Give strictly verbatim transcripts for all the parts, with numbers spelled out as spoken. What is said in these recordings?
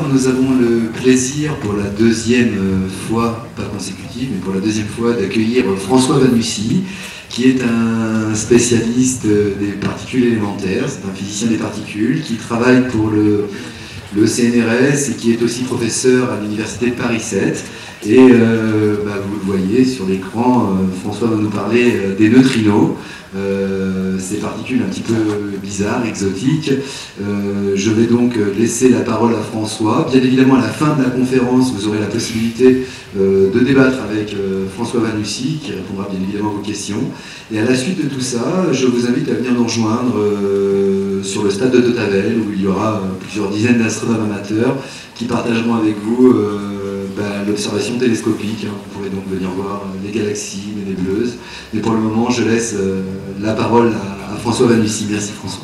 nous avons le plaisir pour la deuxième fois, pas consécutive, mais pour la deuxième fois d'accueillir François Vannucci, qui est un spécialiste des particules élémentaires, c'est un physicien des particules, qui travaille pour le, le C N R S et qui est aussi professeur à l'université de Paris sept. Et euh, bah, vous le voyez sur l'écran, euh, François va nous parler euh, des neutrinos, euh, ces particules un petit peu bizarres, exotiques. Euh, je vais donc laisser la parole à François. Bien évidemment, à la fin de la conférence, vous aurez la possibilité euh, de débattre avec euh, François Vannucci, qui répondra bien évidemment à vos questions. Et à la suite de tout ça, je vous invite à venir nous rejoindre euh, sur le stade de Tavel, où il y aura euh, plusieurs dizaines d'astronomes amateurs qui partageront avec vous euh, Ben, l'observation télescopique. Hein. Vous pourrez donc venir voir les galaxies, les nébuleuses. Mais pour le moment, je laisse euh, la parole à, à François Vannucci. Merci François.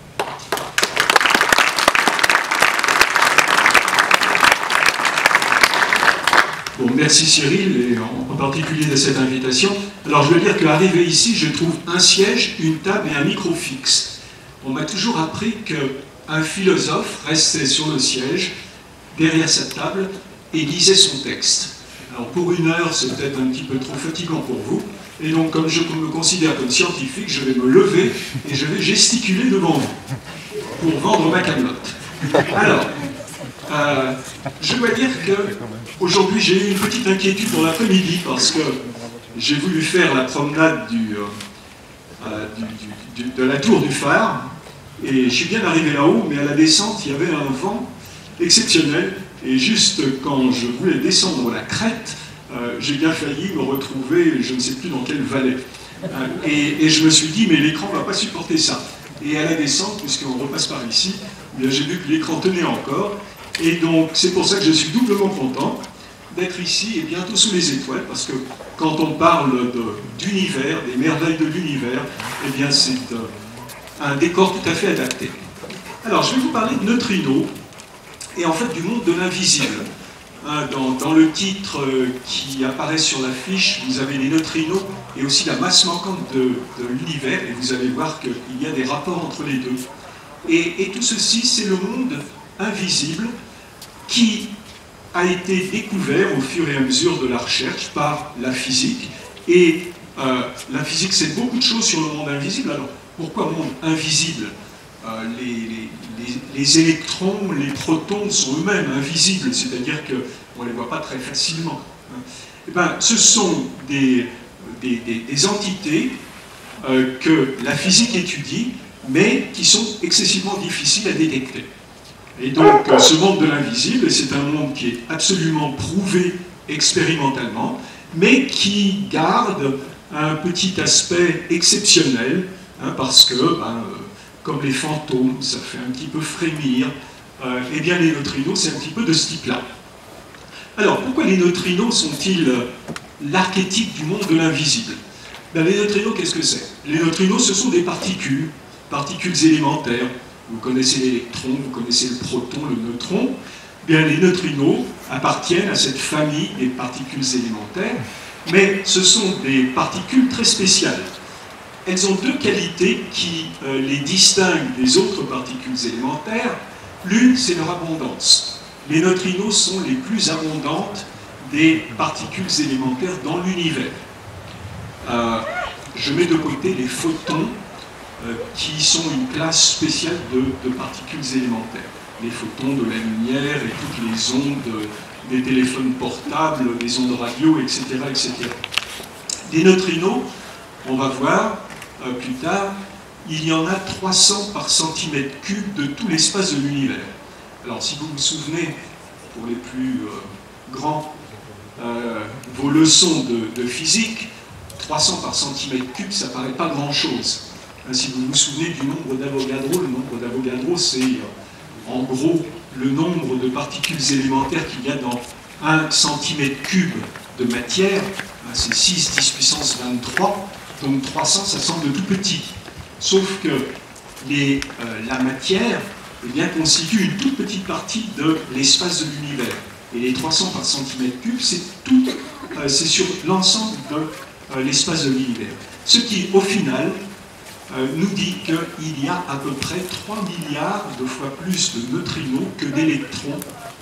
Bon, merci Cyril, et en, en particulier de cette invitation. Alors je veux dire qu'arrivé ici, je trouve un siège, une table et un micro fixe. On m'a toujours appris qu'un philosophe restait sur le siège, derrière sa table, et lisait son texte. Alors pour une heure, c'est peut-être un petit peu trop fatigant pour vous, et donc comme je me considère comme scientifique, je vais me lever et je vais gesticuler devant vous pour vendre ma camelote. Alors, euh, je dois dire qu'aujourd'hui j'ai eu une petite inquiétude dans l'après-midi parce que j'ai voulu faire la promenade du, euh, du, du, de la tour du phare, et je suis bien arrivé là-haut, mais à la descente, il y avait un vent exceptionnel. Et juste quand je voulais descendre la crête, euh, j'ai bien failli me retrouver, je ne sais plus dans quelle vallée. Euh, et, et je me suis dit, mais l'écran ne va pas supporter ça. Et à la descente, puisqu'on repasse par ici, j'ai vu que l'écran tenait encore. Et donc, c'est pour ça que je suis doublement content d'être ici et bientôt sous les étoiles, parce que quand on parle d'univers, de, des merveilles de l'univers, eh bien, c'est euh, un décor tout à fait adapté. Alors, je vais vous parler de neutrinos, et en fait du monde de l'invisible. Hein, dans, dans le titre euh, qui apparaît sur l'affiche, vous avez les neutrinos et aussi la masse manquante de, de l'univers, et vous allez voir qu'il y a des rapports entre les deux. Et, et tout ceci, c'est le monde invisible qui a été découvert au fur et à mesure de la recherche par la physique. Et euh, la physique sait beaucoup de choses sur le monde invisible. Alors, pourquoi monde invisible ? Euh, les, les, les, les électrons, les protons sont eux-mêmes invisibles, c'est-à-dire qu'on ne les voit pas très facilement. Hein. Et ben, ce sont des, des, des, des entités euh, que la physique étudie, mais qui sont excessivement difficiles à détecter. Et donc, euh, ce monde de l'invisible, c'est un monde qui est absolument prouvé expérimentalement, mais qui garde un petit aspect exceptionnel, hein, parce que ben, comme les fantômes, ça fait un petit peu frémir, euh, eh bien les neutrinos, c'est un petit peu de ce type-là. Alors, pourquoi les neutrinos sont-ils euh, l'archétype du monde de l'invisible? Ben, les neutrinos, qu'est-ce que c'est? Les neutrinos, ce sont des particules, particules élémentaires. Vous connaissez l'électron, vous connaissez le proton, le neutron. Eh bien, les neutrinos appartiennent à cette famille des particules élémentaires, mais ce sont des particules très spéciales. Elles ont deux qualités qui euh, les distinguent des autres particules élémentaires. L'une, c'est leur abondance. Les neutrinos sont les plus abondantes des particules élémentaires dans l'univers. Euh, je mets de côté les photons, euh, qui sont une classe spéciale de, de particules élémentaires. Les photons de la lumière et toutes les ondes des téléphones portables, des ondes radio, et cetera, et cetera. Les neutrinos, on va voir, Euh, plus tard, il y en a trois cents par centimètre cube de tout l'espace de l'univers. Alors si vous vous souvenez, pour les plus euh, grands, euh, vos leçons de, de physique, trois cents par centimètre cube, ça ne paraît pas grand-chose. Hein, si vous vous souvenez du nombre d'Avogadro, le nombre d'Avogadro, c'est euh, en gros le nombre de particules élémentaires qu'il y a dans un centimètre cube de matière, hein, c'est six dix puissance vingt-trois, donc trois cents, ça semble tout petit. Sauf que les, euh, la matière eh bien, constitue une toute petite partie de l'espace de l'univers. Et les trois cents par centimètre cube, c'est euh, sur l'ensemble de euh, l'espace de l'univers. Ce qui, au final, euh, nous dit qu'il y a à peu près trois milliards de fois plus de neutrinos que d'électrons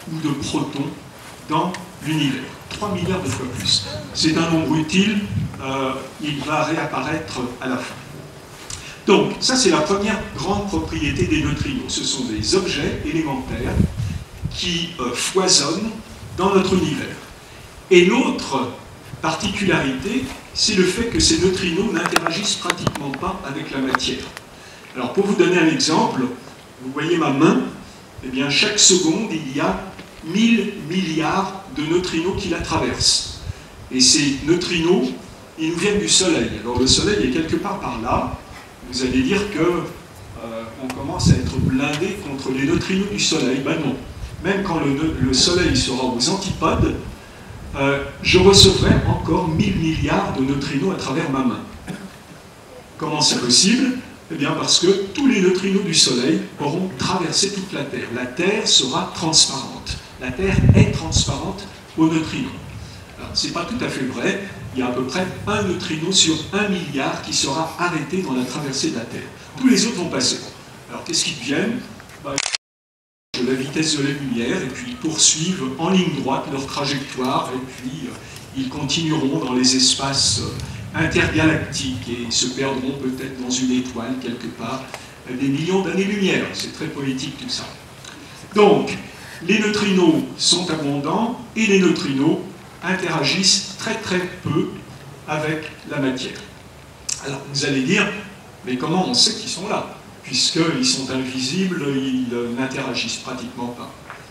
ou de protons dans l'univers. trois milliards de fois plus. C'est un nombre utile, euh, il va réapparaître à la fin. Donc, ça c'est la première grande propriété des neutrinos. Ce sont des objets élémentaires qui euh, foisonnent dans notre univers. Et l'autre particularité, c'est le fait que ces neutrinos n'interagissent pratiquement pas avec la matière. Alors, pour vous donner un exemple, vous voyez ma main, eh bien, chaque seconde, il y a mille milliards de neutrinos qui la traversent. Et ces neutrinos, ils nous viennent du Soleil. Alors, le Soleil est quelque part par là. Vous allez dire que euh, on commence à être blindé contre les neutrinos du Soleil. Ben non. Même quand le, le Soleil sera aux antipodes, euh, je recevrai encore mille milliards de neutrinos à travers ma main. Comment c'est possible? Eh bien parce que tous les neutrinos du Soleil auront traversé toute la Terre. La Terre sera transparente. La Terre est transparente aux neutrinos. Alors, ce n'est pas tout à fait vrai. Il y a à peu près un neutrino sur un milliard qui sera arrêté dans la traversée de la Terre. Tous les autres vont passer. Alors qu'est-ce qu'ils deviennent? Bah, de la vitesse de la lumière, et puis ils poursuivent en ligne droite leur trajectoire, et puis euh, ils continueront dans les espaces euh, intergalactiques et se perdront peut-être dans une étoile quelque part euh, des millions d'années-lumière. C'est très poétique tout ça. Donc, les neutrinos sont abondants, et les neutrinos interagissent très très peu avec la matière. Alors vous allez dire, mais comment on sait qu'ils sont là? Puisqu'ils sont invisibles, ils n'interagissent pratiquement pas.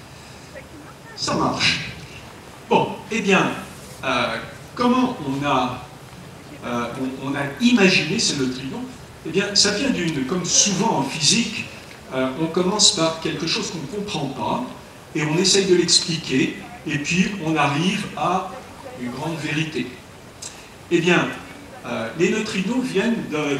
Ça marche. Bon, eh bien, euh, comment on a, euh, on, on a imaginé ces neutrinos? Eh bien, ça vient d'une, comme souvent en physique, euh, on commence par quelque chose qu'on ne comprend pas, et on essaye de l'expliquer, et puis on arrive à une grande vérité. Eh bien, euh, les neutrinos viennent de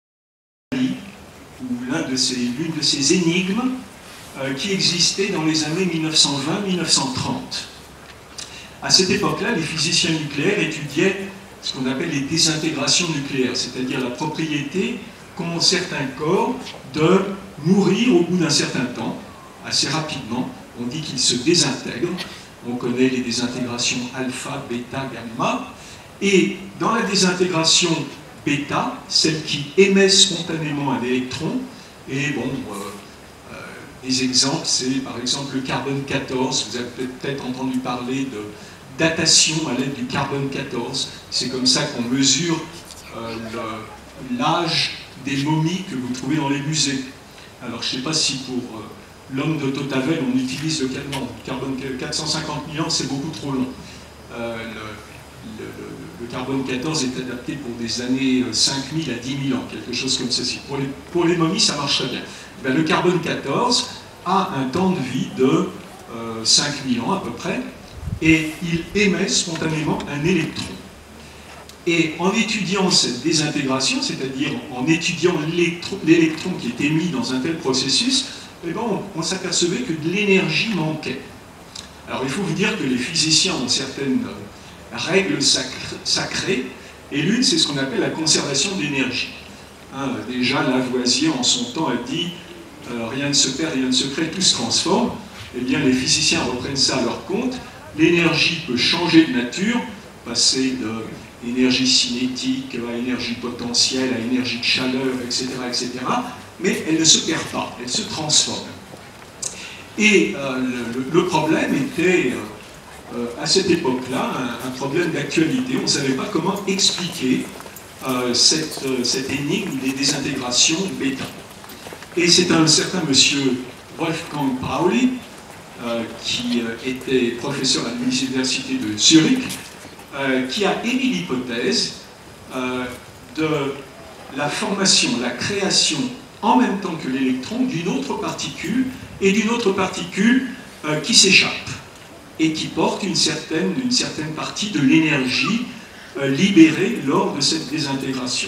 ou l'un de ces, l'une de ces énigmes euh, qui existait dans les années mille neuf cent vingt mille neuf cent trente. À cette époque-là, les physiciens nucléaires étudiaient ce qu'on appelle les désintégrations nucléaires, c'est-à-dire la propriété qu'ont certains corps de mourir au bout d'un certain temps, assez rapidement. On dit qu'ils se désintègrent. On connaît les désintégrations alpha, bêta, gamma. Et dans la désintégration bêta, celle qui émet spontanément un électron, et bon, euh, euh, des exemples, c'est par exemple le carbone quatorze. Vous avez peut-être entendu parler de datation à l'aide du carbone quatorze. C'est comme ça qu'on mesure euh, l'âge des momies que vous trouvez dans les musées. Alors, je ne sais pas si pour euh, l'homme de Totavel, on utilise le carbone quatre cent cinquante mille ans, c'est beaucoup trop long. Euh, le, le, le carbone quatorze est adapté pour des années cinq mille à dix mille ans, quelque chose comme ceci. Pour les, pour les momies, ça marche très bien. Ben, le carbone quatorze a un temps de vie de euh, cinq mille ans à peu près, et il émet spontanément un électron. Et en étudiant cette désintégration, c'est-à-dire en étudiant l'électron qui est émis dans un tel processus, eh ben on, on s'apercevait que de l'énergie manquait. Alors il faut vous dire que les physiciens ont certaines règles sacrées, sacrées et l'une c'est ce qu'on appelle la conservation d'énergie. Hein, déjà Lavoisier en son temps a dit euh, rien ne se perd, rien ne se crée, tout se transforme. Eh bien les physiciens reprennent ça à leur compte. L'énergie peut changer de nature, passer de énergie cinétique à énergie potentielle, à énergie de chaleur, et cetera, et cetera. Mais elle ne se perd pas, elle se transforme. Et euh, le, le problème était, euh, à cette époque-là, un, un problème d'actualité. On ne savait pas comment expliquer euh, cette, euh, cette énigme des désintégrations bêta. Et c'est un certain monsieur Wolfgang Pauli, euh, qui euh, était professeur à l'université de Zurich, euh, qui a émis l'hypothèse euh, de la formation, la création en même temps que l'électron d'une autre particule, et d'une autre particule euh, qui s'échappe, et qui porte une certaine, une certaine partie de l'énergie euh, libérée lors de cette désintégration.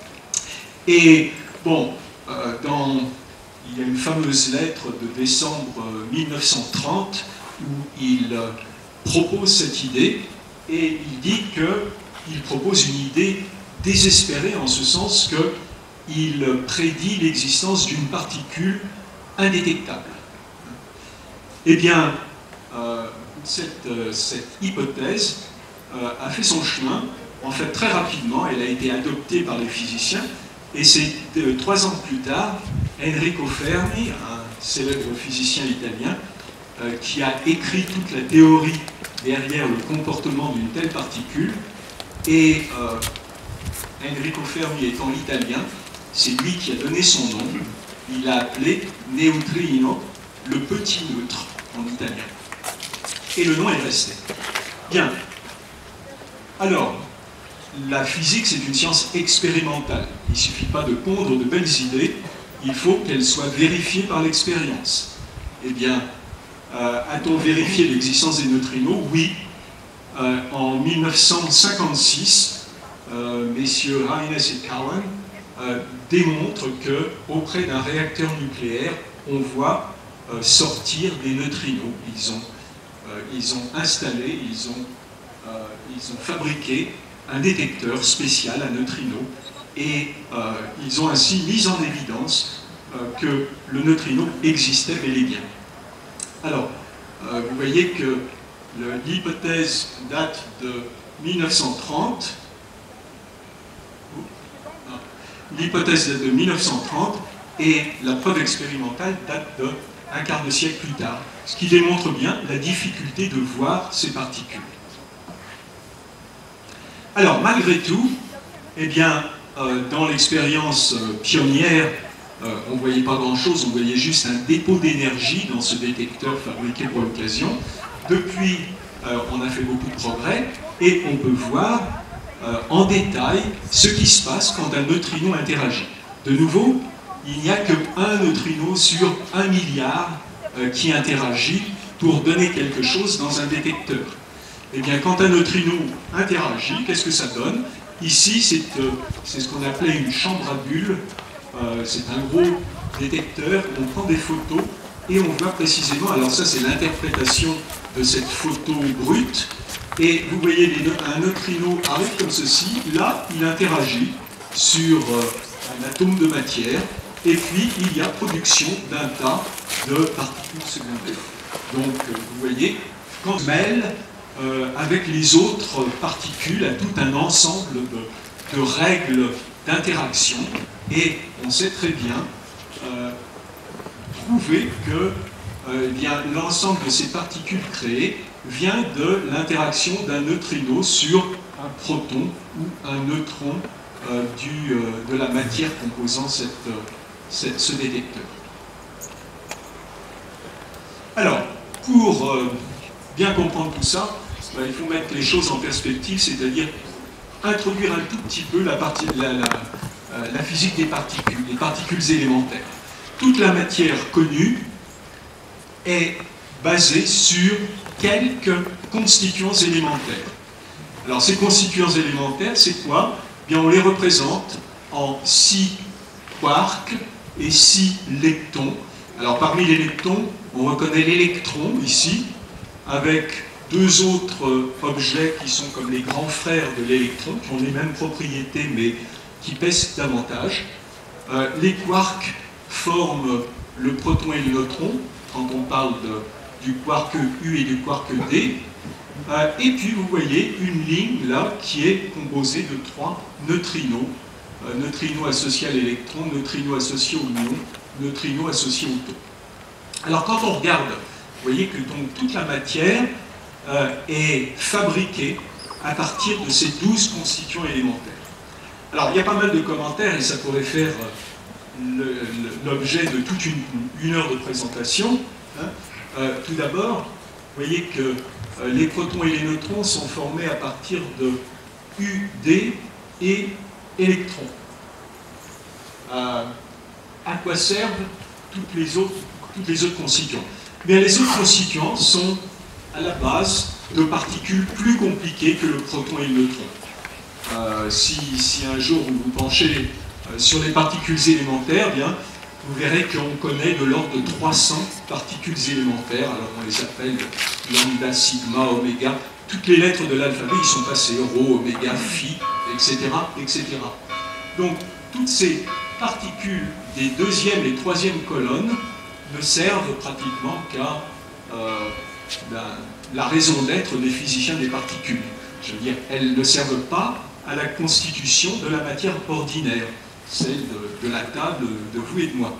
Et bon, euh, dans, il y a une fameuse lettre de décembre mille neuf cent trente où il euh, propose cette idée, et il dit qu'il propose une idée désespérée en ce sens que il prédit l'existence d'une particule indétectable. Eh bien, euh, cette, euh, cette hypothèse euh, a fait son chemin, en fait très rapidement. Elle a été adoptée par les physiciens, et c'est euh, trois ans plus tard, Enrico Fermi, un célèbre physicien italien, euh, qui a écrit toute la théorie derrière le comportement d'une telle particule. Et euh, Enrico Fermi étant italien, c'est lui qui a donné son nom. Il l'a appelé neutrino, le petit neutre en italien. Et le nom est resté. Bien. Alors, la physique, c'est une science expérimentale. Il ne suffit pas de pondre de belles idées, il faut qu'elles soient vérifiées par l'expérience. Eh bien, euh, a-t-on vérifié l'existence des neutrinos? Oui. Euh, en mille neuf cent cinquante-six, euh, messieurs Reines et Cowan euh, démontrent qu'auprès d'un réacteur nucléaire, on voit euh, sortir des neutrinos. Ils ont, euh, ils ont installé, ils ont, euh, ils ont fabriqué un détecteur spécial à neutrinos, et euh, ils ont ainsi mis en évidence euh, que le neutrino existait bel et bien. Alors, euh, vous voyez que l'hypothèse date de mille neuf cent trente. L'hypothèse date de mille neuf cent trente et la preuve expérimentale date d'un quart de siècle plus tard, ce qui démontre bien la difficulté de voir ces particules. Alors, malgré tout, eh bien, euh, dans l'expérience euh, pionnière, euh, on ne voyait pas grand-chose, on voyait juste un dépôt d'énergie dans ce détecteur fabriqué pour l'occasion. Depuis, euh, on a fait beaucoup de progrès, et on peut voir euh, en détail ce qui se passe quand un neutrino interagit. De nouveau, il n'y a qu'un neutrino sur un milliard euh, qui interagit pour donner quelque chose dans un détecteur. Eh bien, quand un neutrino interagit, qu'est-ce que ça donne? Ici, c'est euh, ce qu'on appelait une chambre à bulles. Euh, c'est un gros détecteur, on prend des photos et on voit précisément, alors ça c'est l'interprétation de cette photo brute, et vous voyez les, un neutrino arrive comme ceci, là il interagit sur euh, un atome de matière, et puis il y a production d'un tas de particules secondaires. Donc euh, vous voyez, quand on mêle euh, avec les autres particules à tout un ensemble de, de règles d'interaction, et on sait très bien euh, prouver que euh, l'ensemble de ces particules créées vient de l'interaction d'un neutrino sur un proton ou un neutron euh, du, euh, de la matière composant cette, euh, cette, ce détecteur. Alors, pour euh, bien comprendre tout ça, ben, il faut mettre les choses en perspective, c'est-à-dire introduire un tout petit peu la, partie, la, la, la physique des particules, les particules élémentaires. Toute la matière connue est basée sur quelques constituants élémentaires. Alors ces constituants élémentaires, c'est quoi? Bien, on les représente en six quarks et six leptons. Alors parmi les leptons, on reconnaît l'électron ici, avec deux autres objets qui sont comme les grands frères de l'électron, qui ont les mêmes propriétés mais qui pèsent davantage. Euh, les quarks forment le proton et le neutron, quand on parle de, du quark U et du quark D. Euh, et puis vous voyez une ligne là qui est composée de trois neutrinos. Euh, neutrinos associés à l'électron, neutrinos associés au muon, neutrinos associés au taux. Alors quand on regarde, vous voyez que donc toute la matière euh, est fabriquée à partir de ces douze constituants élémentaires. Alors il y a pas mal de commentaires et ça pourrait faire l'objet de toute une, une heure de présentation. Hein. Euh, tout d'abord, vous voyez que euh, les protons et les neutrons sont formés à partir de U D et électrons. Euh, à quoi servent toutes les autres, toutes les autres constituants? Bien, les autres constituants sont à la base de particules plus compliquées que le proton et le neutron. Euh, si, si un jour vous vous penchez euh, sur les particules élémentaires, bien, vous verrez qu'on connaît de l'ordre de trois cents particules élémentaires. Alors on les appelle lambda, sigma, oméga. Toutes les lettres de l'alphabet y sont passées, rho, oméga, phi, et cetera, et cetera. Donc toutes ces particules des deuxième et troisième colonnes ne servent pratiquement qu'à euh, la, la raison d'être des physiciens des particules. Je veux dire, elles ne servent pas à la constitution de la matière ordinaire, celle de, de la table de vous et de moi.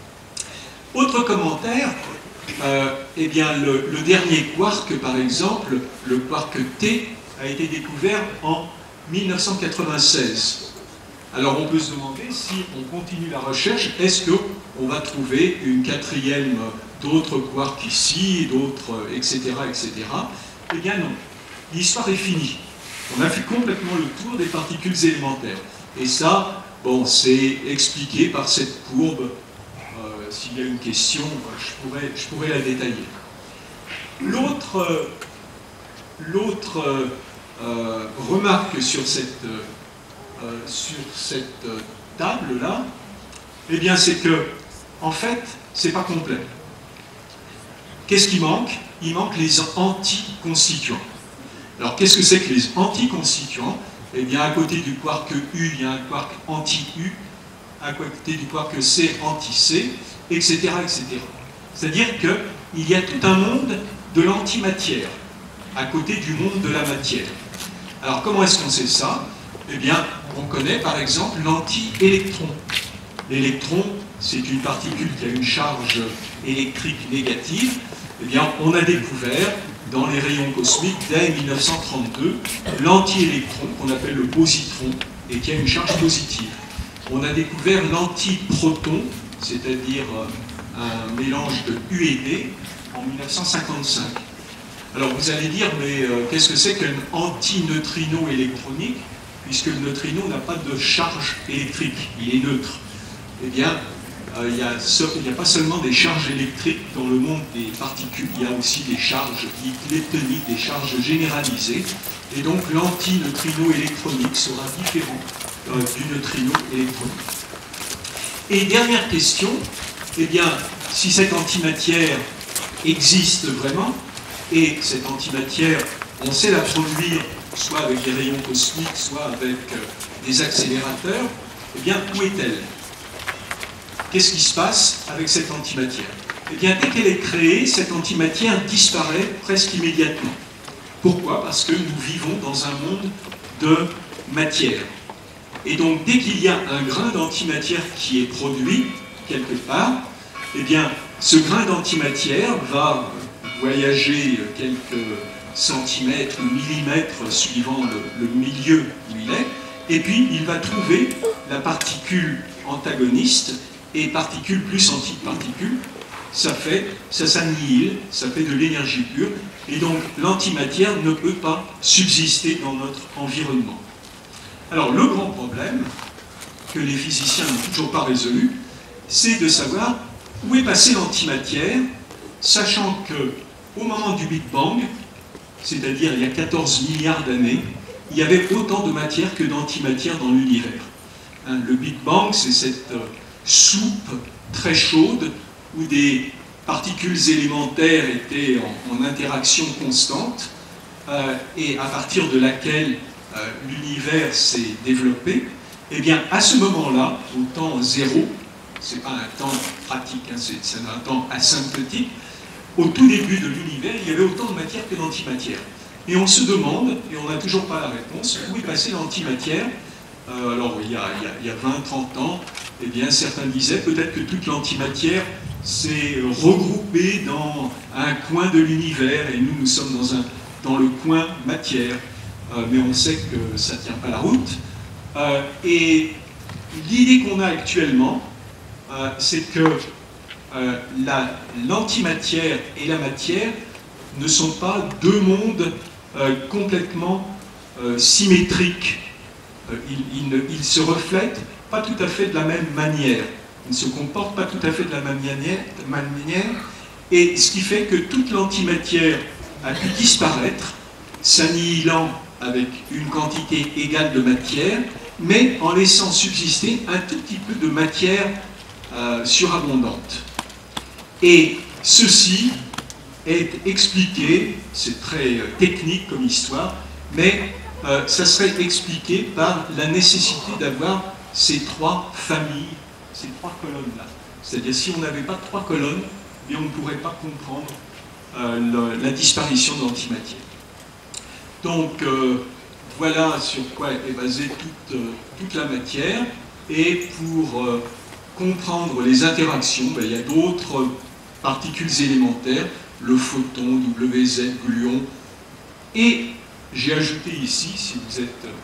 Autre commentaire, euh, eh bien, le, le dernier quark, par exemple, le quark T, a été découvert en mille neuf cent quatre-vingt-seize. Alors on peut se demander si on continue la recherche, est-ce qu'on va trouver une quatrième, d'autres quarks ici, d'autres, et cetera, et cetera. Eh bien non, l'histoire est finie. On a fait complètement le tour des particules élémentaires. Et ça, bon, c'est expliqué par cette courbe. Euh, S'il y a une question, je pourrais, je pourrais la détailler. L'autre euh, l'autre euh, euh, remarque sur cette, euh, sur cette euh, table-là, eh bien, c'est que, en fait, c'est pas complet. Qu'est-ce qui manque? Il manque les anticonstituants. Alors, qu'est-ce que c'est que les anticonstituants? Eh bien, à côté du quark U, il y a un quark anti-U, à côté du quark C, anti-C, et cetera, et cetera. C'est-à-dire qu'il y a tout un monde de l'antimatière, à côté du monde de la matière. Alors, comment est-ce qu'on sait ça? Eh bien, on connaît par exemple l'anti-électron. L'électron, c'est une particule qui a une charge électrique négative. Eh bien, on a découvert dans les rayons cosmiques dès mille neuf cent trente-deux l'anti-électron, qu'on appelle le positron, et qui a une charge positive. On a découvert l'antiproton, c'est-à-dire un mélange de U et D, en mille neuf cent cinquante-cinq. Alors vous allez dire, mais euh, qu'est-ce que c'est qu'un antineutrino électronique, puisque le neutrino n'a pas de charge électrique, il est neutre. Eh bien, euh, il n'y a, a pas seulement des charges électriques dans le monde des particules, il y a aussi des charges leptoniques, des charges généralisées, et donc l'antineutrino électronique sera différent euh, du neutrino électronique. Et dernière question, eh bien, si cette antimatière existe vraiment, et cette antimatière, on sait la produire soit avec des rayons cosmiques, soit avec euh, des accélérateurs, eh bien, où est-elle? Qu'est-ce qui se passe avec cette antimatière? Eh bien, dès qu'elle est créée, cette antimatière disparaît presque immédiatement. Pourquoi? Parce que nous vivons dans un monde de matière. Et donc, dès qu'il y a un grain d'antimatière qui est produit, quelque part, eh bien, ce grain d'antimatière va voyager quelques centimètres ou millimètres suivant le, le milieu où il est, et puis il va trouver la particule antagoniste et particule plus antiparticule. Ça fait, ça s'annihile, ça fait de l'énergie pure, et donc l'antimatière ne peut pas subsister dans notre environnement. Alors le grand problème que les physiciens n'ont toujours pas résolu, c'est de savoir où est passée l'antimatière, sachant que au moment du Big Bang, c'est-à-dire il y a quatorze milliards d'années, il y avait autant de matière que d'antimatière dans l'univers. Hein, le Big Bang, c'est cette euh, soupe très chaude où des particules élémentaires étaient en, en interaction constante euh, et à partir de laquelle euh, l'univers s'est développé. Eh bien, à ce moment-là, au temps zéro, c'est pas un temps pratique, hein, c'est un temps asymptotique, au tout début de l'univers, il y avait autant de matière que d'antimatière. Et on se demande, et on n'a toujours pas la réponse, où est passée l'antimatière. euh, Alors, il y a, il y a, a vingt trente ans, eh bien, certains disaient peut-être que toute l'antimatière s'est regroupée dans un coin de l'univers, et nous, nous sommes dans, un, dans le coin matière. Euh, mais on sait que ça ne tient pas la route. Euh, et l'idée qu'on a actuellement, euh, c'est que Euh, l'antimatière et la matière ne sont pas deux mondes euh, complètement euh, symétriques. Euh, ils, ils, ne, ils se reflètent pas tout à fait de la même manière. Ils ne se comportent pas tout à fait de la même manière, de la même manière et ce qui fait que toute l'antimatière a pu disparaître, s'annihilant avec une quantité égale de matière, mais en laissant subsister un tout petit peu de matière euh, surabondante. Et ceci est expliqué, c'est très technique comme histoire, mais euh, ça serait expliqué par la nécessité d'avoir ces trois familles, ces trois colonnes-là. C'est-à-dire si on n'avait pas trois colonnes, eh bien, on ne pourrait pas comprendre euh, le, la disparition de l'antimatière. Donc, euh, voilà sur quoi est basée toute, euh, toute la matière. Et pour euh, comprendre les interactions, ben, il y a d'autres particules élémentaires, le photon, W Z, gluon. Et j'ai ajouté ici, si vous êtes, euh,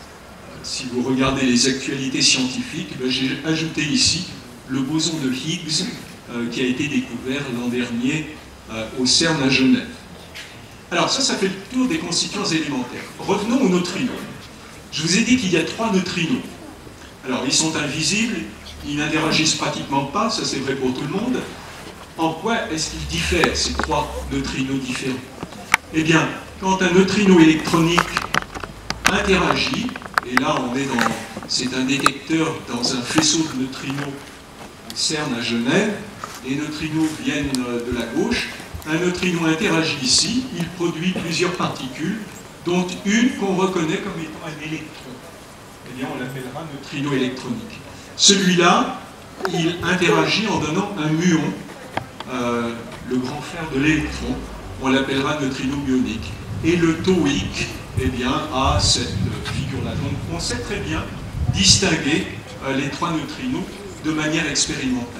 si vous regardez les actualités scientifiques, ben, j'ai ajouté ici le boson de Higgs euh, qui a été découvert l'an dernier euh, au CERN à Genève. Alors ça, ça fait le tour des constituants élémentaires. Revenons aux neutrinos. Je vous ai dit qu'il y a trois neutrinos. Alors, ils sont invisibles, ils n'interagissent pratiquement pas, ça c'est vrai pour tout le monde. En quoi est-ce qu'ils diffèrent, ces trois neutrinos différents? Eh bien, quand un neutrino électronique interagit, et là on est dans, c'est un détecteur dans un faisceau de neutrinos au CERN à Genève, les neutrinos viennent de la gauche, un neutrino interagit ici, il produit plusieurs particules, dont une qu'on reconnaît comme étant un électron. Eh bien, on l'appellera neutrino électronique. Celui-là, il interagit en donnant un muon, euh, le grand frère de l'électron, on l'appellera neutrino muonique. Et le tauique, eh bien, a cette figure-là. Donc, on sait très bien distinguer euh, les trois neutrinos de manière expérimentale.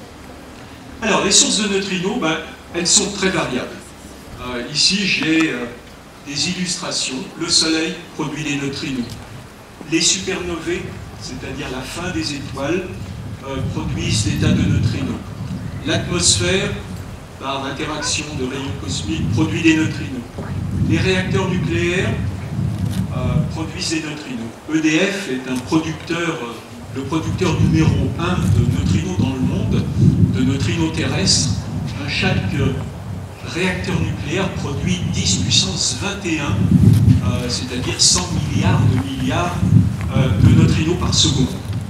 Alors, les sources de neutrinos, ben, elles sont très variables. Euh, ici, j'ai euh, des illustrations. Le Soleil produit des neutrinos. Les supernovae, c'est-à-dire la fin des étoiles, euh, produisent des tas de neutrinos. L'atmosphère, par interaction de rayons cosmiques, produit des neutrinos. Les réacteurs nucléaires euh, produisent des neutrinos. E D F est un producteur, euh, le producteur numéro un de neutrinos dans le monde, de neutrinos terrestres. Euh, chaque euh, réacteur nucléaire produit dix puissance vingt et un, euh, c'est-à-dire cent milliards de milliards euh, de neutrinos par seconde.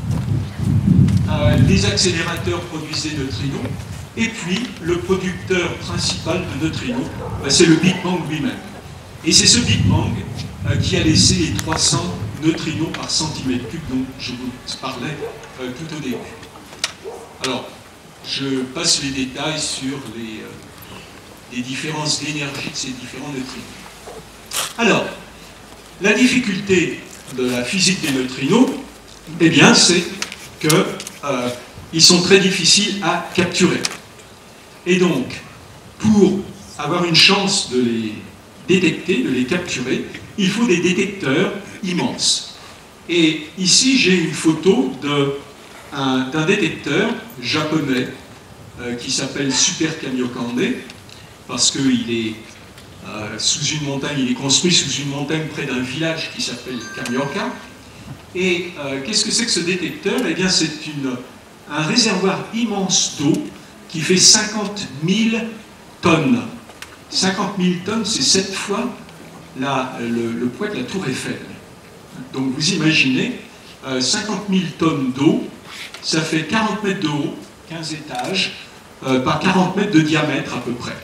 Euh, les accélérateurs produisent des neutrinos, et puis le producteur principal de neutrinos, bah, c'est le Big Bang lui-même. Et c'est ce Big Bang euh, qui a laissé les trois cents neutrinos par centimètre cube dont je vous parlais euh, tout au début. Alors, je passe les détails sur les, euh, les différences d'énergie de ces différents neutrinos. Alors, la difficulté de la physique des neutrinos, eh bien, c'est qu'ils euh, sont très difficiles à capturer. Et donc, pour avoir une chance de les détecter, de les capturer, il faut des détecteurs immenses. Et ici, j'ai une photo d'un détecteur japonais euh, qui s'appelle Super Kamiokande, parce qu'il est euh, sous une montagne, il est construit sous une montagne près d'un village qui s'appelle Kamioka. Et euh, qu'est-ce que c'est que ce détecteur? Eh bien, c'est un réservoir immense d'eau qui fait cinquante mille tonnes. cinquante mille tonnes, c'est sept fois la, le, le poids de la tour Eiffel. Donc vous imaginez, euh, cinquante mille tonnes d'eau, ça fait quarante mètres de haut, quinze étages, euh, par quarante mètres de diamètre à peu près.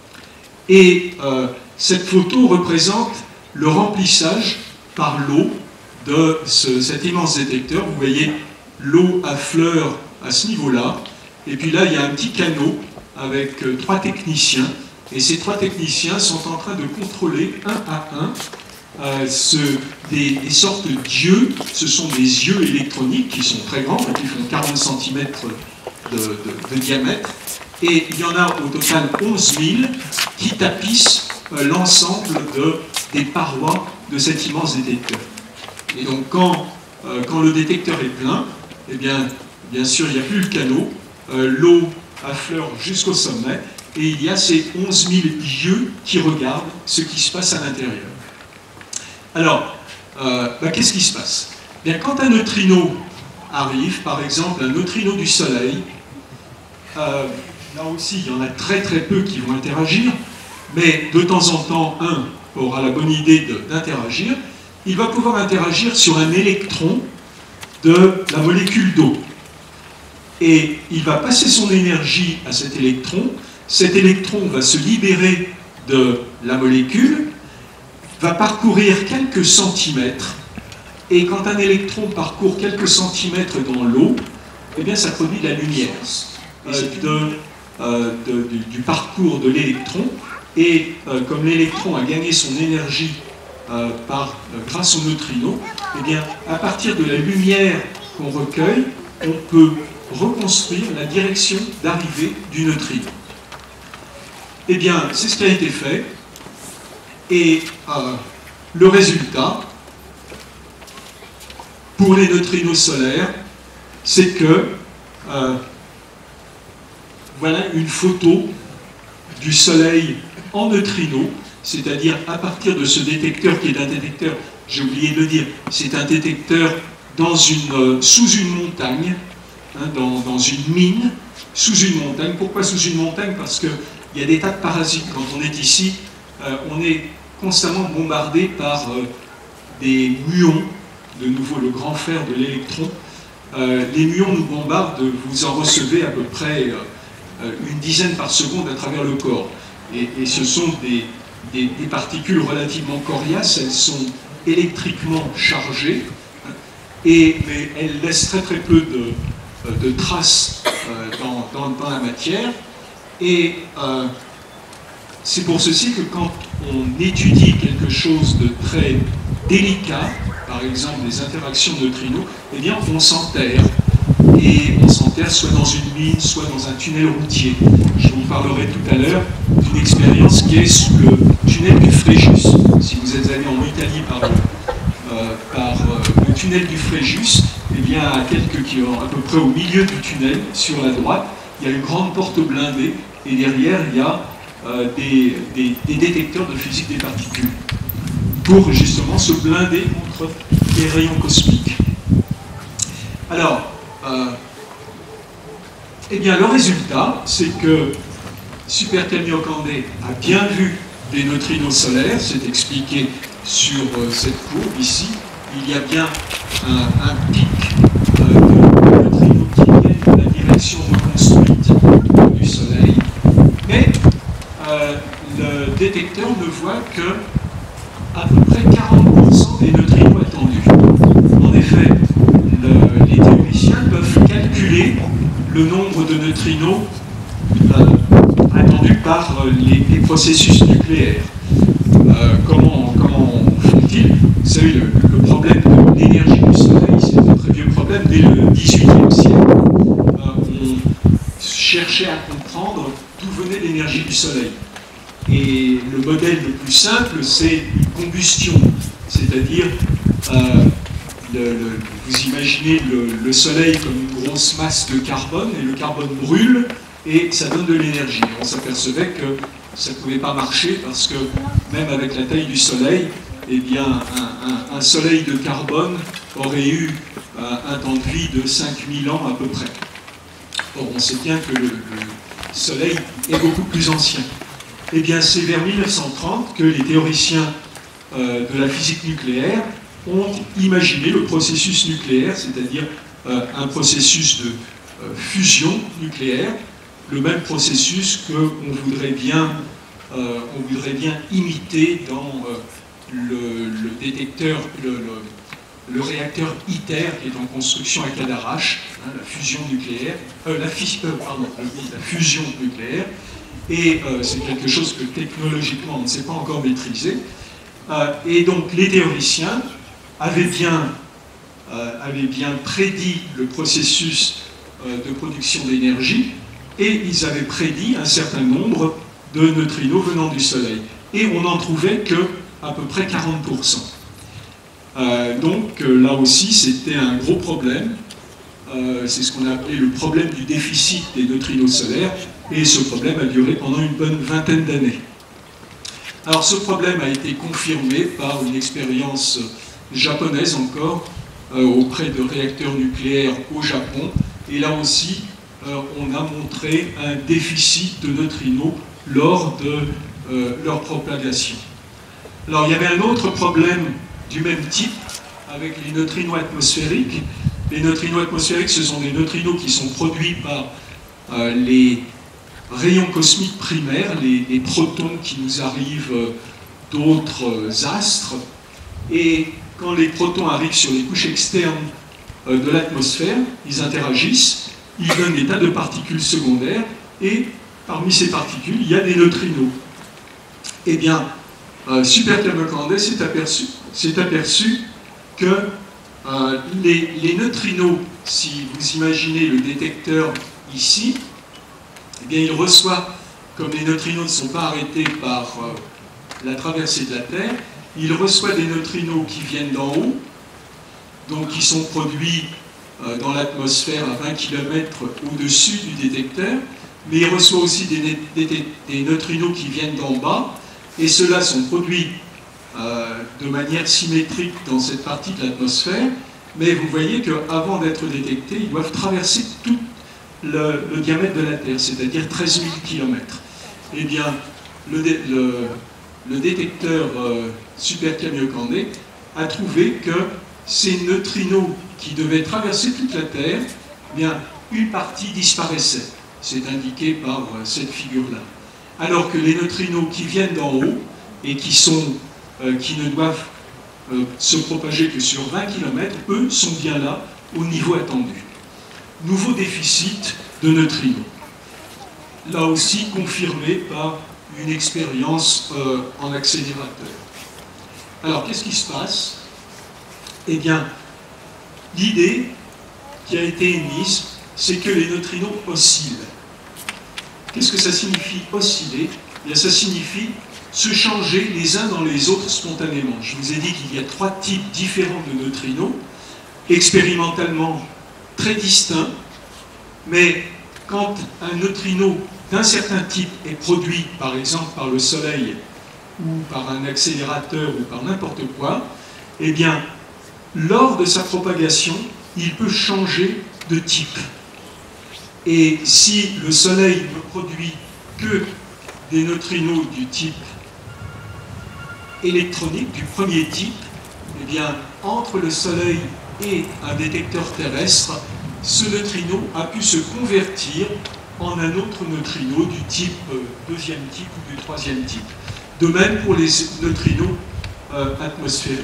Et euh, cette photo représente le remplissage par l'eau de ce, cet immense détecteur. Vous voyez, l'eau affleure à ce niveau-là. Et puis là, il y a un petit canot avec euh, trois techniciens. Et ces trois techniciens sont en train de contrôler un à un euh, ce, des, des sortes d'yeux. Ce sont des yeux électroniques qui sont très grands, qui font quarante centimètres de, de, de diamètre. Et il y en a au total onze mille qui tapissent euh, l'ensemble de, des parois de cet immense détecteur. Et donc quand, euh, quand le détecteur est plein, eh bien, bien sûr, il n'y a plus le canot. Euh, l'eau affleure jusqu'au sommet et il y a ces onze mille yeux qui regardent ce qui se passe à l'intérieur. Alors, euh, bah, qu'est-ce qui se passe? Bien, quand un neutrino arrive, par exemple un neutrino du Soleil, euh, là aussi il y en a très très peu qui vont interagir, mais de temps en temps un aura la bonne idée d'interagir, il va pouvoir interagir sur un électron de la molécule d'eau. Et il va passer son énergie à cet électron, cet électron va se libérer de la molécule, va parcourir quelques centimètres, et quand un électron parcourt quelques centimètres dans l'eau, eh bien ça produit de la lumière. Euh, de, euh, de, du, du parcours de l'électron, Et euh, comme l'électron a gagné son énergie euh, par, euh, grâce au neutrino, eh bien, à partir de la lumière qu'on recueille, on peut reconstruire la direction d'arrivée du neutrino. Eh bien, c'est ce qui a été fait. Et euh, le résultat, pour les neutrinos solaires, c'est que euh, voilà une photo du Soleil en neutrinos, c'est-à-dire à partir de ce détecteur qui est un détecteur, j'ai oublié de le dire, c'est un détecteur dans une, euh, sous une montagne, hein, dans, dans une mine, sous une montagne. Pourquoi sous une montagne? Parce qu'il y a des tas de parasites. Quand on est ici, euh, on est constamment bombardé par euh, des muons, de nouveau le grand fer de l'électron. Euh, les muons nous bombardent, vous en recevez à peu près euh, une dizaine par seconde à travers le corps. Et, et ce sont des, des, des particules relativement coriaces, elles sont électriquement chargées, et, mais elles laissent très très peu de, de traces euh, dans, dans, dans la matière. Et euh, c'est pour ceci que quand on étudie quelque chose de très délicat, par exemple les interactions neutrinos, eh bien on s'enterre. Et on s'enterre soit dans une mine, soit dans un tunnel routier. Je vous parlerai tout à l'heure d'une expérience qui est sous le tunnel du Fréjus. Si vous êtes allé en Italie par, euh, par euh, le tunnel du Fréjus, eh bien à quelques kilomètres, à peu près au milieu du tunnel, sur la droite, il y a une grande porte blindée, et derrière il y a euh, des, des, des détecteurs de physique des particules, pour justement se blinder contre les rayons cosmiques. Alors, Euh, eh bien, le résultat, c'est que Super Kamiokande a bien vu des neutrinos solaires, c'est expliqué sur euh, cette courbe ici. Il y a bien un, un pic euh, de neutrinos qui vient de la direction reconstruite du Soleil, mais euh, le détecteur ne voit que à peu près quarante pour cent des neutrinos attendus. En effet, le, les théoriciens peuvent calculer le nombre de neutrinos euh, attendus par euh, les, les processus nucléaires. Euh, comment comment font-ils? Vous savez, le, le problème de l'énergie du Soleil, c'est un très vieux problème. Dès le dix-huitième siècle, euh, on cherchait à comprendre d'où venait l'énergie du Soleil. Et le modèle le plus simple, c'est une combustion, c'est-à-dire euh, le, le, vous imaginez le, le Soleil comme une grosse masse de carbone, et le carbone brûle, et ça donne de l'énergie. On s'apercevait que ça ne pouvait pas marcher, parce que même avec la taille du Soleil, eh bien, un, un, un Soleil de carbone aurait eu un, un temps de vie de cinq mille ans à peu près. Or, on sait bien que le, le Soleil est beaucoup plus ancien. Eh bien, c'est vers mille neuf cent trente que les théoriciens euh, de la physique nucléaire ont imaginé le processus nucléaire, c'est-à-dire euh, un processus de euh, fusion nucléaire, le même processus qu'on voudrait bien, euh, on voudrait bien imiter dans euh, le, le détecteur, le, le, le réacteur ITER qui est en construction à Cadarache, hein, la fusion nucléaire, euh, la, fi euh, pardon, la fusion nucléaire. Et euh, c'est quelque chose que technologiquement on ne sait pas encore maîtriser. Euh, et donc les théoriciens avaient bien, euh, avaient bien prédit le processus euh, de production d'énergie, et ils avaient prédit un certain nombre de neutrinos venant du Soleil. Et on n'en trouvait que à peu près quarante pour cent. Euh, donc euh, là aussi c'était un gros problème. Euh, c'est ce qu'on a appelé le problème du déficit des neutrinos solaires. Et ce problème a duré pendant une bonne vingtaine d'années. Alors ce problème a été confirmé par une expérience japonaise encore, euh, auprès de réacteurs nucléaires au Japon. Et là aussi, euh, on a montré un déficit de neutrinos lors de euh, leur propagation. Alors il y avait un autre problème du même type avec les neutrinos atmosphériques. Les neutrinos atmosphériques, ce sont des neutrinos qui sont produits par euh, les rayons cosmiques primaires, les, les protons qui nous arrivent d'autres astres. Et quand les protons arrivent sur les couches externes de l'atmosphère, ils interagissent, ils donnent des tas de particules secondaires, et parmi ces particules, il y a des neutrinos. eh bien, euh, Super Kamiokande s'est aperçu, s'est aperçu que euh, les, les neutrinos, si vous imaginez le détecteur ici, eh bien, il reçoit, comme les neutrinos ne sont pas arrêtés par euh, la traversée de la Terre, il reçoit des neutrinos qui viennent d'en haut, donc qui sont produits euh, dans l'atmosphère à vingt kilomètres au-dessus du détecteur, mais il reçoit aussi des, des, des neutrinos qui viennent d'en bas, et ceux-là sont produits euh, de manière symétrique dans cette partie de l'atmosphère, mais vous voyez qu'avant d'être détectés, ils doivent traverser tout le, le diamètre de la Terre, c'est-à-dire treize mille kilomètres. Eh bien, le, le, le détecteur euh, Super Kamiokande a trouvé que ces neutrinos qui devaient traverser toute la Terre, eh bien, une partie disparaissait. C'est indiqué par euh, cette figure-là. Alors que les neutrinos qui viennent d'en haut et qui, sont, euh, qui ne doivent euh, se propager que sur vingt kilomètres, eux sont bien là, au niveau attendu. Nouveau déficit de neutrinos. Là aussi confirmé par une expérience euh, en accélérateur. Alors, qu'est-ce qui se passe? Eh bien, l'idée qui a été émise, c'est que les neutrinos oscillent. Qu'est-ce que ça signifie osciller? Eh bien, ça signifie se changer les uns dans les autres spontanément. Je vous ai dit qu'il y a trois types différents de neutrinos, expérimentalement très distincts, mais quand un neutrino d'un certain type est produit, par exemple par le Soleil, ou par un accélérateur, ou par n'importe quoi, eh bien, lors de sa propagation, il peut changer de type. Et si le Soleil ne produit que des neutrinos du type électronique, du premier type, eh bien, entre le Soleil et un détecteur terrestre, ce neutrino a pu se convertir en un autre neutrino du type euh, deuxième type ou du troisième type. De même pour les neutrinos euh, atmosphériques.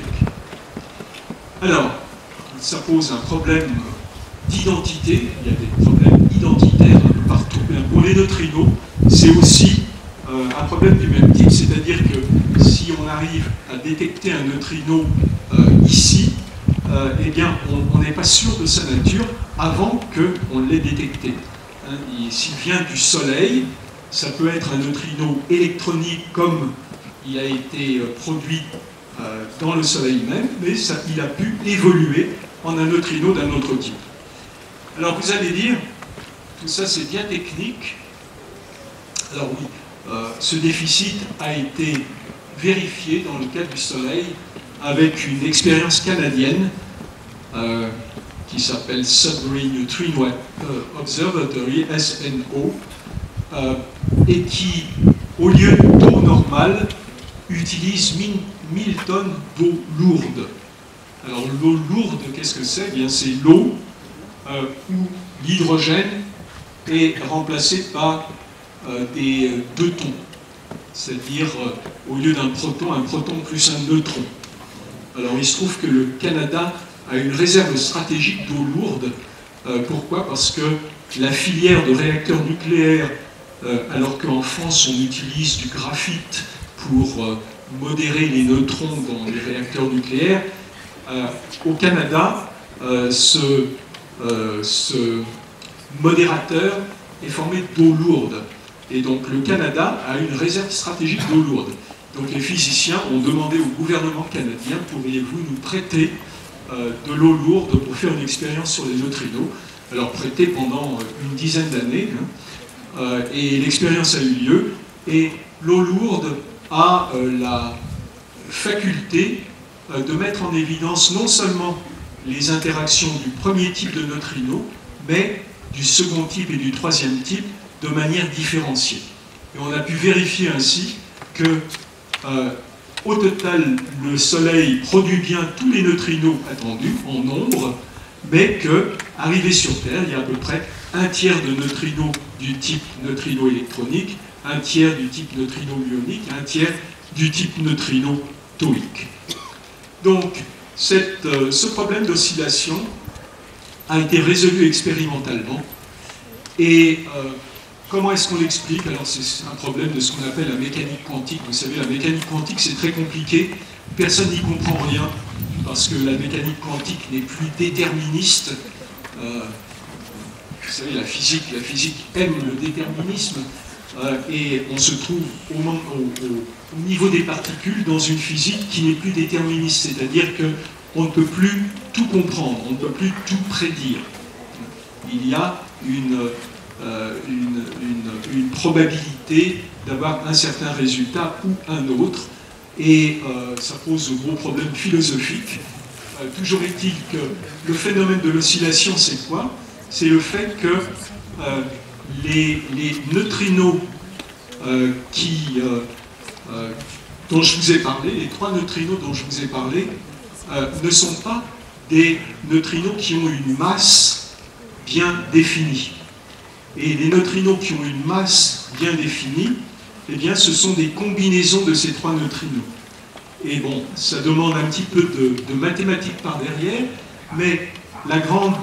Alors, ça pose un problème d'identité, il y a des problèmes identitaires un peu partout, mais pour les neutrinos, c'est aussi euh, un problème du même type, c'est-à-dire que si on arrive à détecter un neutrino euh, ici, euh, eh bien, on n'est pas sûr de sa nature avant qu'on l'ait détecté. Hein, s'il vient du Soleil, ça peut être un neutrino électronique comme il a été euh, produit euh, dans le Soleil même, mais ça, il a pu évoluer en un neutrino d'un autre type. Alors vous allez dire, tout ça c'est bien technique. Alors oui, euh, ce déficit a été vérifié dans le cas du Soleil avec une expérience canadienne euh, qui s'appelle Sudbury Neutrino Observatory, S N O, euh, et qui, au lieu d'eau normale, utilise mille tonnes d'eau lourde. Alors l'eau lourde, qu'est-ce que c'est? Eh bien, c'est l'eau euh, où l'hydrogène est remplacé par euh, des euh, deutons, c'est-à-dire euh, au lieu d'un proton, un proton plus un neutron. Alors il se trouve que le Canada a une réserve stratégique d'eau lourde. Euh, pourquoi? Parce que la filière de réacteurs nucléaires, euh, alors qu'en France on utilise du graphite pour euh, modérer les neutrons dans les réacteurs nucléaires, euh, au Canada, euh, ce, euh, ce modérateur est formé d'eau lourde. Et donc le Canada a une réserve stratégique d'eau lourde. Donc les physiciens ont demandé au gouvernement canadien, pourriez-vous nous prêter euh, de l'eau lourde pour faire une expérience sur les neutrinos? Alors prêté pendant une dizaine d'années, hein, euh, et l'expérience a eu lieu, et l'eau lourde a euh, la faculté euh, de mettre en évidence non seulement les interactions du premier type de neutrino, mais du second type et du troisième type de manière différenciée. Et on a pu vérifier ainsi que, euh, au total, le Soleil produit bien tous les neutrinos attendus en nombre, mais que, arrivé sur Terre, il y a à peu près un tiers de neutrinos du type neutrino électronique, un tiers du type neutrino muonique, un tiers du type neutrino tauique. Donc, cette, euh, ce problème d'oscillation a été résolu expérimentalement, et euh, comment est-ce qu'on l'explique? Alors c'est un problème de ce qu'on appelle la mécanique quantique. Vous savez, la mécanique quantique, c'est très compliqué. Personne n'y comprend rien, parce que la mécanique quantique n'est plus déterministe. Euh, vous savez, la physique, la physique aime le déterminisme, euh, et on se trouve au, au, au, au niveau des particules dans une physique qui n'est plus déterministe, c'est-à-dire qu'on ne peut plus tout comprendre, on ne peut plus tout prédire. Il y a une, euh, une, une, une probabilité d'avoir un certain résultat ou un autre, et euh, ça pose de gros problèmes philosophiques. Euh, toujours est-il que le phénomène de l'oscillation, c'est quoi? C'est le fait que euh, les, les neutrinos euh, qui, euh, euh, dont je vous ai parlé, les trois neutrinos dont je vous ai parlé, euh, ne sont pas des neutrinos qui ont une masse bien définie. Et les neutrinos qui ont une masse bien définie, eh bien, ce sont des combinaisons de ces trois neutrinos. Et bon, ça demande un petit peu de, de mathématiques par derrière, mais la grande,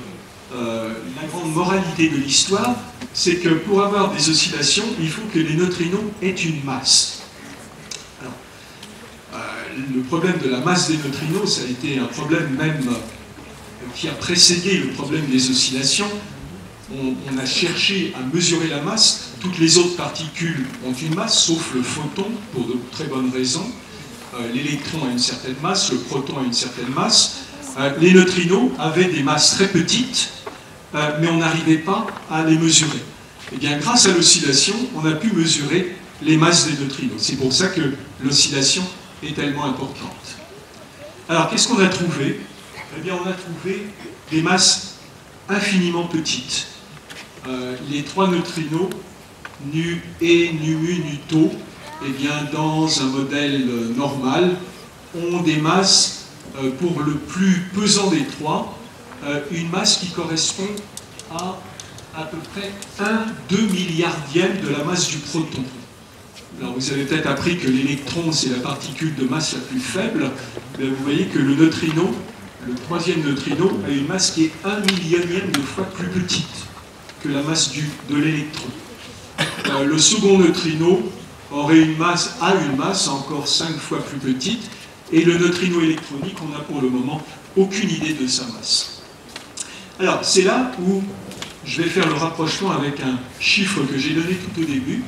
euh, la grande moralité de l'histoire, c'est que pour avoir des oscillations, il faut que les neutrinos aient une masse. Alors, euh, le problème de la masse des neutrinos, ça a été un problème même euh, qui a précédé le problème des oscillations. On, on a cherché à mesurer la masse. Toutes les autres particules ont une masse, sauf le photon, pour de très bonnes raisons. Euh, L'électron a une certaine masse, le proton a une certaine masse. Euh, les neutrinos avaient des masses très petites, euh, mais on n'arrivait pas à les mesurer. Et bien, grâce à l'oscillation, on a pu mesurer les masses des neutrinos. C'est pour ça que l'oscillation est tellement importante. Alors, qu'est-ce qu'on a trouvé? Eh bien, on a trouvé des masses infiniment petites. Euh, les trois neutrinos, nu et nu mu, nu tau, eh bien, dans un modèle euh, normal, ont des masses, euh, pour le plus pesant des trois, euh, une masse qui correspond à à peu près un deux milliardième de la masse du proton. Alors, vous avez peut-être appris que l'électron, c'est la particule de masse la plus faible. Mais vous voyez que le neutrino, le troisième neutrino, a une masse qui est un millionième de fois plus petite que la masse du, de l'électron. Euh, le second neutrino aurait une masse, a une masse encore cinq fois plus petite, et le neutrino électronique, on n'a pour le moment aucune idée de sa masse. Alors, c'est là où je vais faire le rapprochement avec un chiffre que j'ai donné tout au début.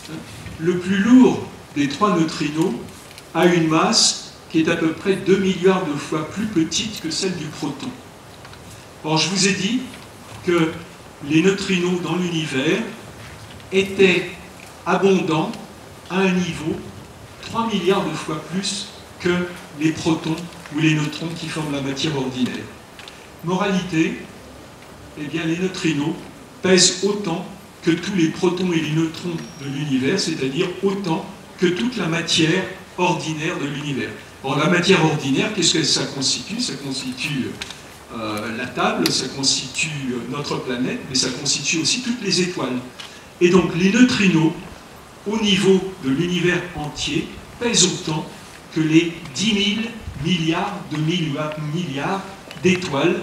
Le plus lourd des trois neutrinos a une masse qui est à peu près deux milliards de fois plus petite que celle du proton. Or, je vous ai dit que les neutrinos dans l'univers étaient abondants à un niveau trois milliards de fois plus que les protons ou les neutrons qui forment la matière ordinaire. Moralité, eh bien, les neutrinos pèsent autant que tous les protons et les neutrons de l'univers, c'est-à-dire autant que toute la matière ordinaire de l'univers. Or, la matière ordinaire, qu'est-ce que ça constitue? Ça constitue euh, la table, ça constitue notre planète, mais ça constitue aussi toutes les étoiles. Et donc, les neutrinos, au niveau de l'univers entier, pèsent autant que les dix mille milliards de milliards d'étoiles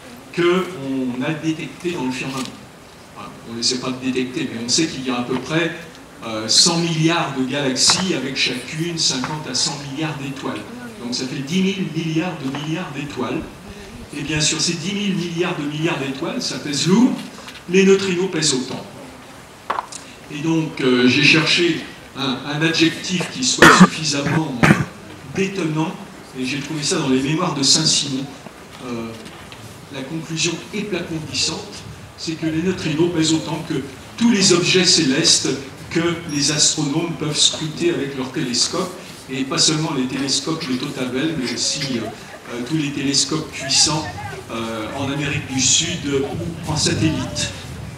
qu'on a détectées dans le firmament. Enfin, on n'essaie pas de détecter, mais on sait qu'il y a à peu près euh, cent milliards de galaxies avec chacune cinquante à cent milliards d'étoiles. Donc ça fait dix mille milliards de milliards d'étoiles. Et bien sur ces dix mille milliards de milliards d'étoiles, ça pèse lourd, les neutrinos pèsent autant. Et donc euh, j'ai cherché un, un adjectif qui soit suffisamment euh, détonnant, et j'ai trouvé ça dans les mémoires de Saint-Simon. Euh, la conclusion éplapondissante, c'est que les neutrinos pèsent autant que tous les objets célestes que les astronomes peuvent scruter avec leurs télescopes, et pas seulement les télescopes de Totabel, mais aussi euh, tous les télescopes puissants euh, en Amérique du Sud ou en satellite.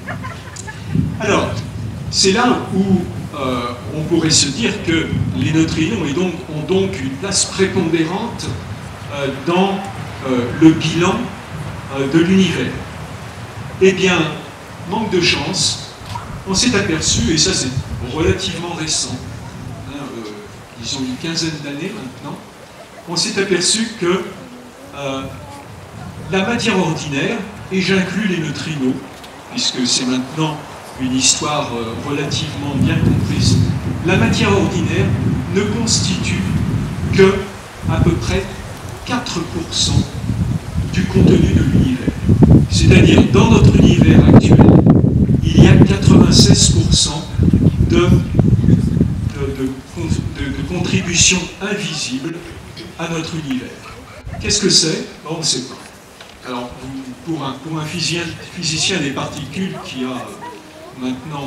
Alors, c'est là où euh, on pourrait se dire que les neutrinos et donc, ont donc une place prépondérante euh, dans euh, le bilan euh, de l'univers. Eh bien, manque de chance, on s'est aperçu, et ça c'est relativement récent, hein, euh, disons une quinzaine d'années maintenant, on s'est aperçu que euh, la matière ordinaire, et j'inclus les neutrinos, puisque c'est maintenant une histoire relativement bien comprise. La matière ordinaire ne constitue que à peu près quatre pour cent du contenu de l'univers. C'est-à-dire, dans notre univers actuel, il y a quatre-vingt-seize pour cent de, de, de, de, de contributions invisibles à notre univers. Qu'est-ce que c'est? On ne sait pas. Alors, pour un, pour un physicien, physicien des particules qui a maintenant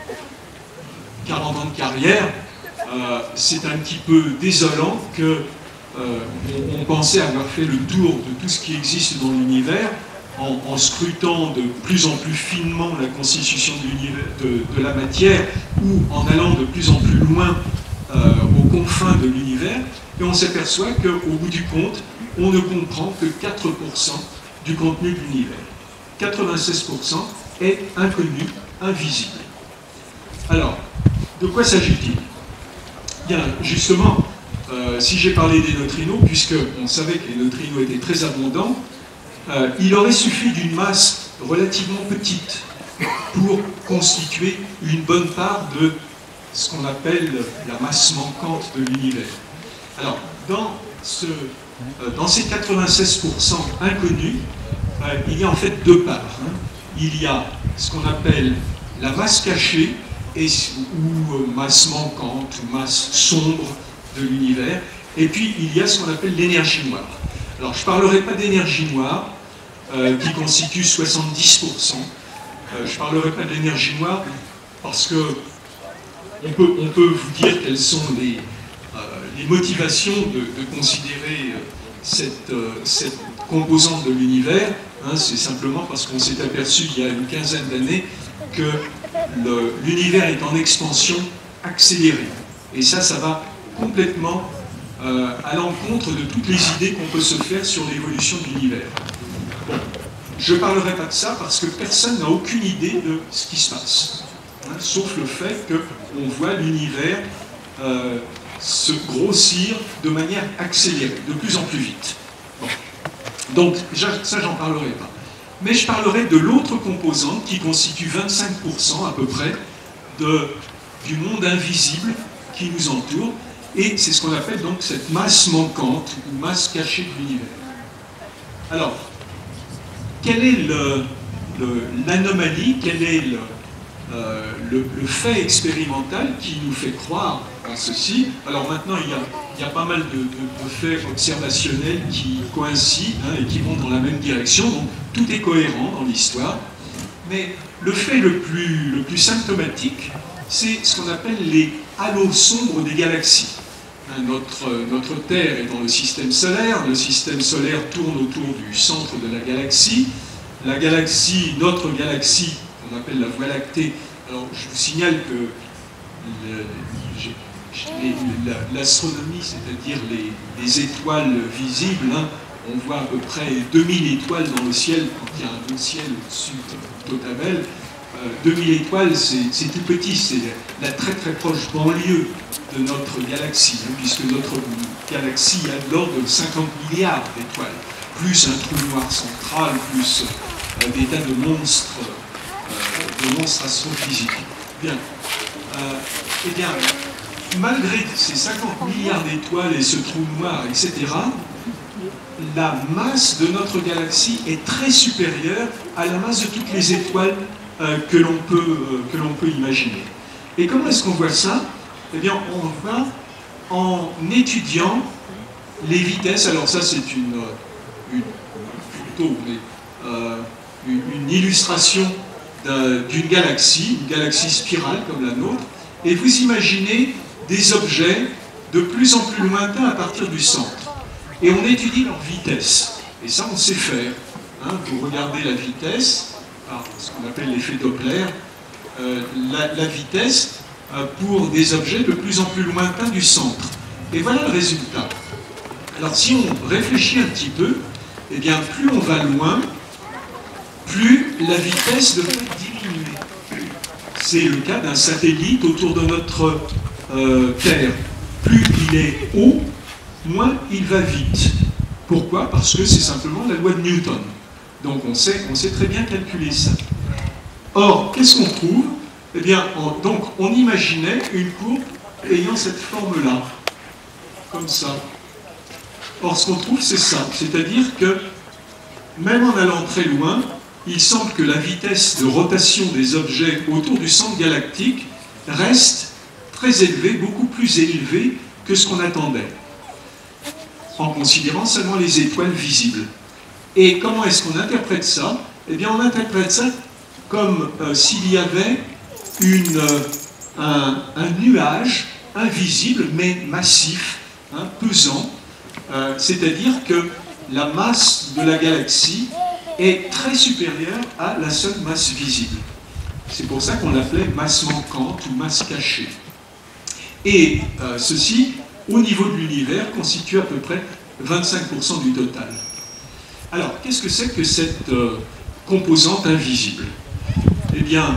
quarante ans de carrière, euh, c'est un petit peu désolant que euh, on, on pensait avoir fait le tour de tout ce qui existe dans l'univers en, en scrutant de plus en plus finement la constitution de, de, de la matière ou en allant de plus en plus loin euh, aux confins de l'univers, et on s'aperçoit qu'au bout du compte, on ne comprend que quatre pour cent du contenu de l'univers. quatre-vingt-seize pour cent est inconnu, invisible. Alors, de quoi s'agit-il? Bien, justement, euh, si j'ai parlé des neutrinos, puisqu'on savait que les neutrinos étaient très abondants, euh, il aurait suffi d'une masse relativement petite pour constituer une bonne part de ce qu'on appelle la masse manquante de l'univers. Alors, dans, ce, euh, dans ces quatre-vingt-seize pour cent inconnus, euh, il y a en fait deux parts. Hein. Il y a ce qu'on appelle la masse cachée, et, ou euh, masse manquante, ou masse sombre de l'univers, et puis il y a ce qu'on appelle l'énergie noire. Alors je ne parlerai pas d'énergie noire, euh, qui constitue soixante-dix pour cent, euh, je ne parlerai pas de l'énergie noire, parce que on peut, on peut vous dire quelles sont les, euh, les motivations de, de considérer cette, euh, cette composante de l'univers. Hein, c'est simplement parce qu'on s'est aperçu il y a une quinzaine d'années que l'univers est en expansion accélérée. Et ça, ça va complètement euh, à l'encontre de toutes les idées qu'on peut se faire sur l'évolution de l'univers. Bon, je ne parlerai pas de ça parce que personne n'a aucune idée de ce qui se passe. Hein, sauf le fait qu'on voit l'univers euh, se grossir de manière accélérée, de plus en plus vite. Bon. Donc, ça, j'en parlerai pas. Mais je parlerai de l'autre composante qui constitue vingt-cinq pour cent à peu près de, du monde invisible qui nous entoure, et c'est ce qu'on appelle donc cette masse manquante ou masse cachée de l'univers. Alors, quelle est l'anomalie, quel est le, euh, le, le fait expérimental qui nous fait croire à ceci? Alors maintenant, il y a, il y a pas mal de, de, de faits observationnels qui coïncident hein, et qui vont dans la même direction, donc tout est cohérent dans l'histoire, mais le fait le plus, le plus symptomatique, c'est ce qu'on appelle les halos sombres des galaxies. Hein, notre, notre Terre est dans le système solaire, le système solaire tourne autour du centre de la galaxie, la galaxie, notre galaxie, qu'on appelle la Voie lactée, alors je vous signale que le, l'astronomie, c'est-à-dire les, les étoiles visibles, hein, on voit à peu près deux mille étoiles dans le ciel quand il y a un bon ciel au-dessus de Totabel. Euh, deux mille étoiles, c'est tout petit, c'est la très très proche banlieue de notre galaxie, hein, puisque notre galaxie a de l'ordre de cinquante milliards d'étoiles, plus un trou noir central, plus euh, des tas de monstres, euh, de monstres astrophysiques. Bien. Euh, eh bien, malgré ces cinquante milliards d'étoiles et ce trou noir, et cetera, la masse de notre galaxie est très supérieure à la masse de toutes les étoiles euh, que l'on peut, euh, que l'on peut imaginer. Et comment est-ce qu'on voit ça? Eh bien, on voit en étudiant les vitesses. Alors ça, c'est une, une, plutôt, euh, une, une illustration d'une galaxie, une galaxie spirale comme la nôtre. Et vous imaginez des objets de plus en plus lointains à partir du centre. Et on étudie leur vitesse. Et ça, on sait faire. Hein, vous regardez la vitesse, par ce qu'on appelle l'effet Doppler, euh, la, la vitesse euh, pour des objets de plus en plus lointains du centre. Et voilà le résultat. Alors, si on réfléchit un petit peu, eh bien, plus on va loin, plus la vitesse devrait diminuer. C'est le cas d'un satellite autour de notre euh, Terre. Plus il est haut, moins il va vite. Pourquoi? Parce que c'est simplement la loi de Newton. Donc on sait, on sait très bien calculer ça. Or, qu'est-ce qu'on trouve? Eh bien, on, donc, on imaginait une courbe ayant cette forme-là, comme ça. Or, ce qu'on trouve, c'est ça. C'est-à-dire que, même en allant très loin, il semble que la vitesse de rotation des objets autour du centre galactique reste très élevée, beaucoup plus élevée que ce qu'on attendait, en considérant seulement les étoiles visibles. Et comment est-ce qu'on interprète ça? Eh bien, on interprète ça comme euh, s'il y avait une, euh, un, un nuage invisible, mais massif, hein, pesant, euh, c'est-à-dire que la masse de la galaxie est très supérieure à la seule masse visible. C'est pour ça qu'on l'appelait masse manquante ou masse cachée. Et euh, ceci, au niveau de l'univers, constitue à peu près vingt-cinq pour cent du total. Alors, qu'est-ce que c'est que cette euh, composante invisible? Eh bien,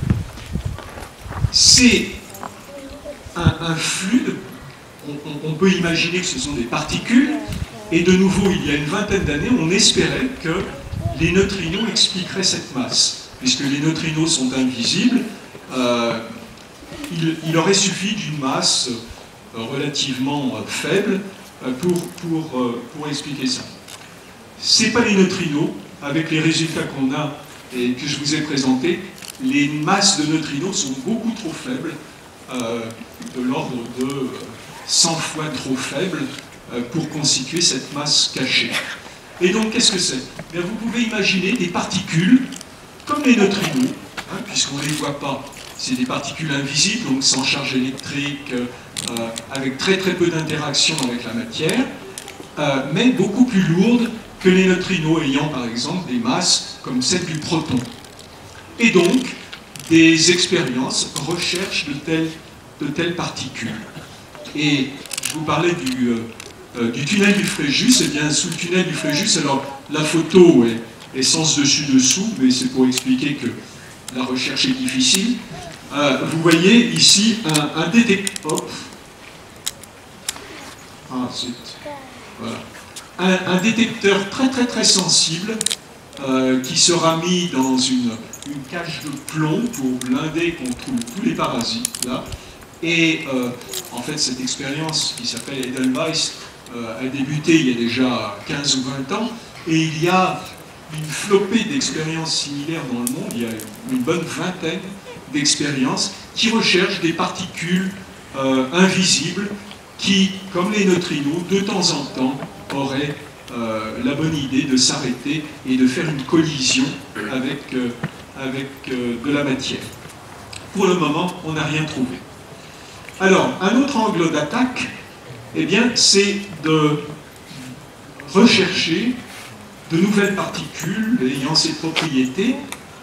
c'est un, un flux, de, on, on peut imaginer que ce sont des particules, et de nouveau, il y a une vingtaine d'années, on espérait que les neutrinos expliqueraient cette masse. Puisque les neutrinos sont invisibles, euh, il, il aurait suffi d'une masse euh, relativement euh, faible euh, pour, pour, euh, pour expliquer ça. Ce n'est pas les neutrinos, avec les résultats qu'on a et que je vous ai présentés, les masses de neutrinos sont beaucoup trop faibles, euh, de l'ordre de cent fois trop faibles, euh, pour constituer cette masse cachée. Et donc, qu'est-ce que c'est? Bien, vous pouvez imaginer des particules comme les neutrinos, hein, puisqu'on ne les voit pas. C'est des particules invisibles, donc sans charge électrique, euh, avec très très peu d'interaction avec la matière, euh, mais beaucoup plus lourdes que les neutrinos, ayant par exemple des masses comme celle du proton. Et donc, des expériences recherchent de telles, de telles particules. Et je vous parlais du, euh, euh, du tunnel du Fréjus. Eh bien, sous le tunnel du Fréjus, alors la photo est, est sens dessus-dessous, mais c'est pour expliquer que la recherche est difficile. Euh, vous voyez ici un, un détecteur. Ah, voilà. Un, un détecteur très très très sensible euh, qui sera mis dans une, une cage de plomb pour blinder contre tous les parasites là. Et euh, en fait cette expérience qui s'appelle Edelweiss euh, a débuté il y a déjà quinze ou vingt ans, et il y a une flopée d'expériences similaires dans le monde. Il y a une bonne vingtaine d'expériences qui recherchent des particules euh, invisibles qui, comme les neutrinos, de temps en temps auraient euh, la bonne idée de s'arrêter et de faire une collision avec, euh, avec euh, de la matière. Pour le moment, on n'a rien trouvé. Alors, un autre angle d'attaque, eh bien, c'est de rechercher de nouvelles particules ayant ces propriétés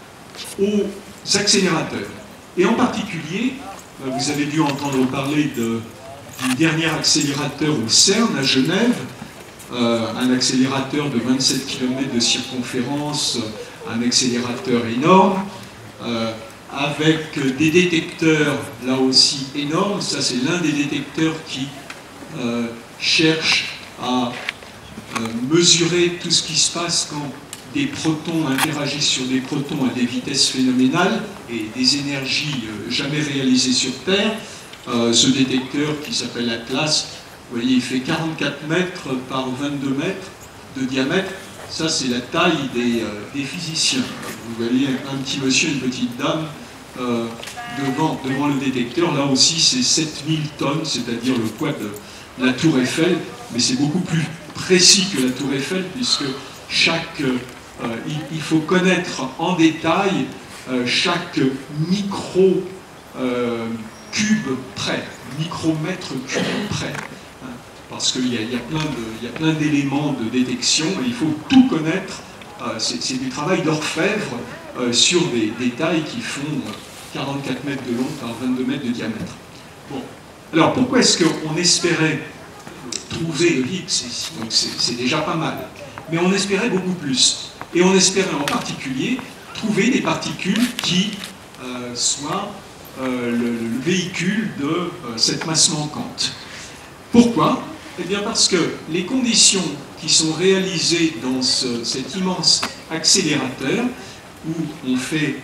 aux accélérateurs. Et en particulier, vous avez dû entendre parler de, du dernier accélérateur au CERN à Genève, euh, un accélérateur de vingt-sept kilomètres de circonférence, un accélérateur énorme, euh, avec des détecteurs là aussi énormes. Ça, c'est l'un des détecteurs qui euh, cherche à euh, mesurer tout ce qui se passe quand des protons interagissent sur des protons à des vitesses phénoménales et des énergies euh, jamais réalisées sur Terre. Euh, ce détecteur qui s'appelle Atlas, vous voyez, il fait quarante-quatre mètres par vingt-deux mètres de diamètre. Ça, c'est la taille des, euh, des physiciens. Vous voyez un petit monsieur, une petite dame euh, devant, devant le détecteur. Là aussi, c'est sept mille tonnes, c'est-à-dire le poids de la tour Eiffel, mais c'est beaucoup plus précis que la tour Eiffel, puisque chaque, euh, il, il faut connaître en détail euh, chaque micro euh, cube près, micromètre cube près, hein, parce qu'il y, y a plein d'éléments de, de détection et il faut tout connaître. Euh, c'est du travail d'orfèvre euh, sur des détails qui font quarante-quatre mètres de long par vingt-deux mètres de diamètre. Bon. Alors pourquoi est-ce qu'on espérait trouver le Higgs ici? Donc c'est déjà pas mal. Mais on espérait beaucoup plus. Et on espérait en particulier trouver des particules qui euh, soient euh, le, le véhicule de euh, cette masse manquante. Pourquoi? Eh bien parce que les conditions qui sont réalisées dans ce, cet immense accélérateur, où on fait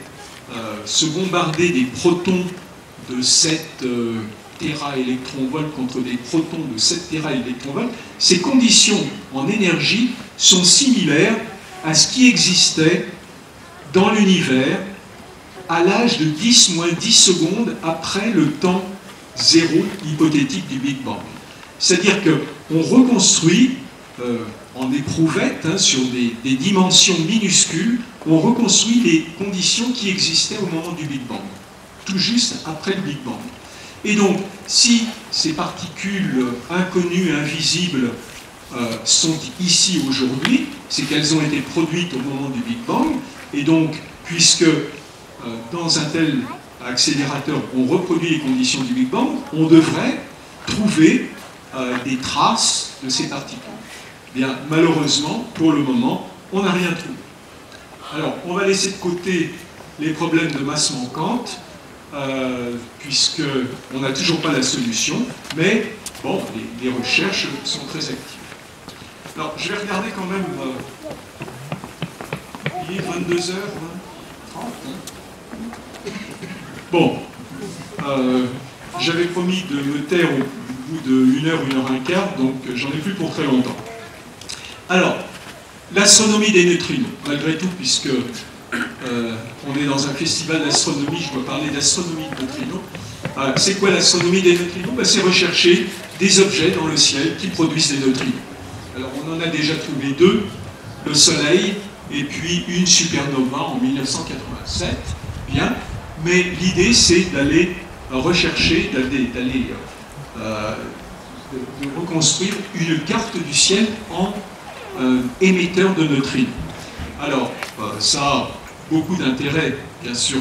euh, se bombarder des protons de sept euh, téraélectronvolts contre des protons de sept téraélectronvolts, ces conditions en énergie sont similaires à ce qui existait dans l'univers à l'âge de dix moins dix secondes après le temps zéro hypothétique du Big Bang. C'est-à-dire qu'on reconstruit euh, en éprouvette, hein, sur des, des dimensions minuscules, on reconstruit les conditions qui existaient au moment du Big Bang, tout juste après le Big Bang. Et donc, si ces particules inconnues, invisibles, euh, sont ici aujourd'hui, c'est qu'elles ont été produites au moment du Big Bang, et donc, puisque euh, dans un tel accélérateur, on reproduit les conditions du Big Bang, on devrait trouver euh, des traces de ces particules. Bien, malheureusement, pour le moment, on n'a rien trouvé. Alors, on va laisser de côté les problèmes de masse manquante, euh, puisqu'on n'a toujours pas la solution, mais bon, les, les recherches sont très actives. Alors, je vais regarder quand même, euh, il est vingt-deux heures trente. Hein. Bon, euh, j'avais promis de me taire au bout de une heure, une heure un quart, donc j'en ai plus pour très longtemps. Alors, l'astronomie des neutrinos, malgré tout, puisque euh, on est dans un festival d'astronomie, je dois parler d'astronomie de neutrinos. Euh, c'est quoi l'astronomie des neutrinos? Ben, c'est rechercher des objets dans le ciel qui produisent des neutrinos. Alors, on en a déjà trouvé deux, le Soleil et puis une supernova en mille neuf cent quatre-vingt-sept. Bien, mais l'idée, c'est d'aller rechercher, d'aller euh, de, de reconstruire une carte du ciel en Euh, émetteur de neutrinos. Alors, euh, ça a beaucoup d'intérêt, bien sûr,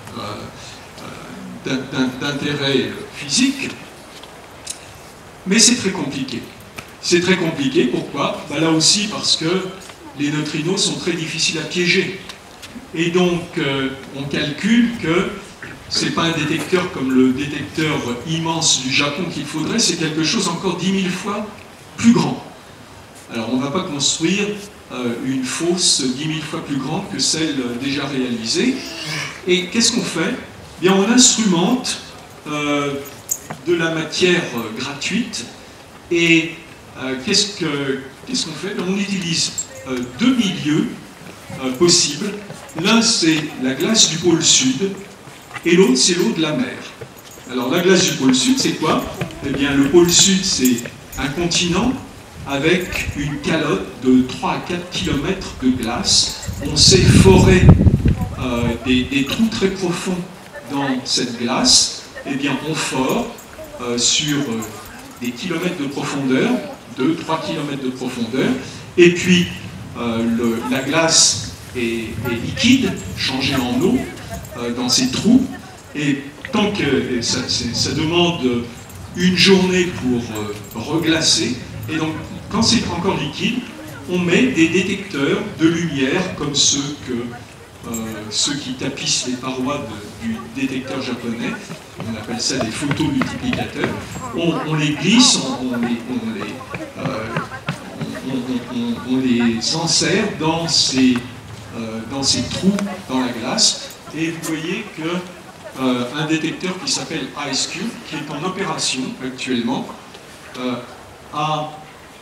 euh, euh, d'intérêt physique, mais c'est très compliqué. C'est très compliqué, pourquoi? Ben là aussi parce que les neutrinos sont très difficiles à piéger. Et donc, euh, on calcule que ce n'est pas un détecteur comme le détecteur immense du Japon qu'il faudrait, c'est quelque chose encore dix mille fois plus grand. Alors, on ne va pas construire euh, une fosse dix mille fois plus grande que celle déjà réalisée. Et qu'est-ce qu'on fait? Bien, on instrumente euh, de la matière euh, gratuite. Et euh, qu'est-ce que, qu'est-ce qu'on fait? Bien, on utilise euh, deux milieux euh, possibles. L'un, c'est la glace du pôle sud, et l'autre, c'est l'eau de la mer. Alors, la glace du pôle sud, c'est quoi? Eh bien, le pôle sud, c'est un continent avec une calotte de trois à quatre kilomètres de glace. On sait forer euh, des, des trous très profonds dans cette glace. Eh bien, on fore euh, sur euh, des kilomètres de profondeur, deux à trois kilomètres de profondeur, et puis euh, le, la glace est, est liquide, changée en eau euh, dans ces trous, et tant que ça, ça demande une journée pour euh, reglacer. Et donc, quand c'est encore liquide, on met des détecteurs de lumière comme ceux, que, euh, ceux qui tapissent les parois de, du détecteur japonais. On appelle ça des photomultiplicateurs. On, on les glisse, on, on, les, on, les, euh, on, on, on, on les enserre dans ces, euh, dans ces trous dans la glace. Et vous voyez que euh, un détecteur qui s'appelle IceCube, qui est en opération actuellement, euh, a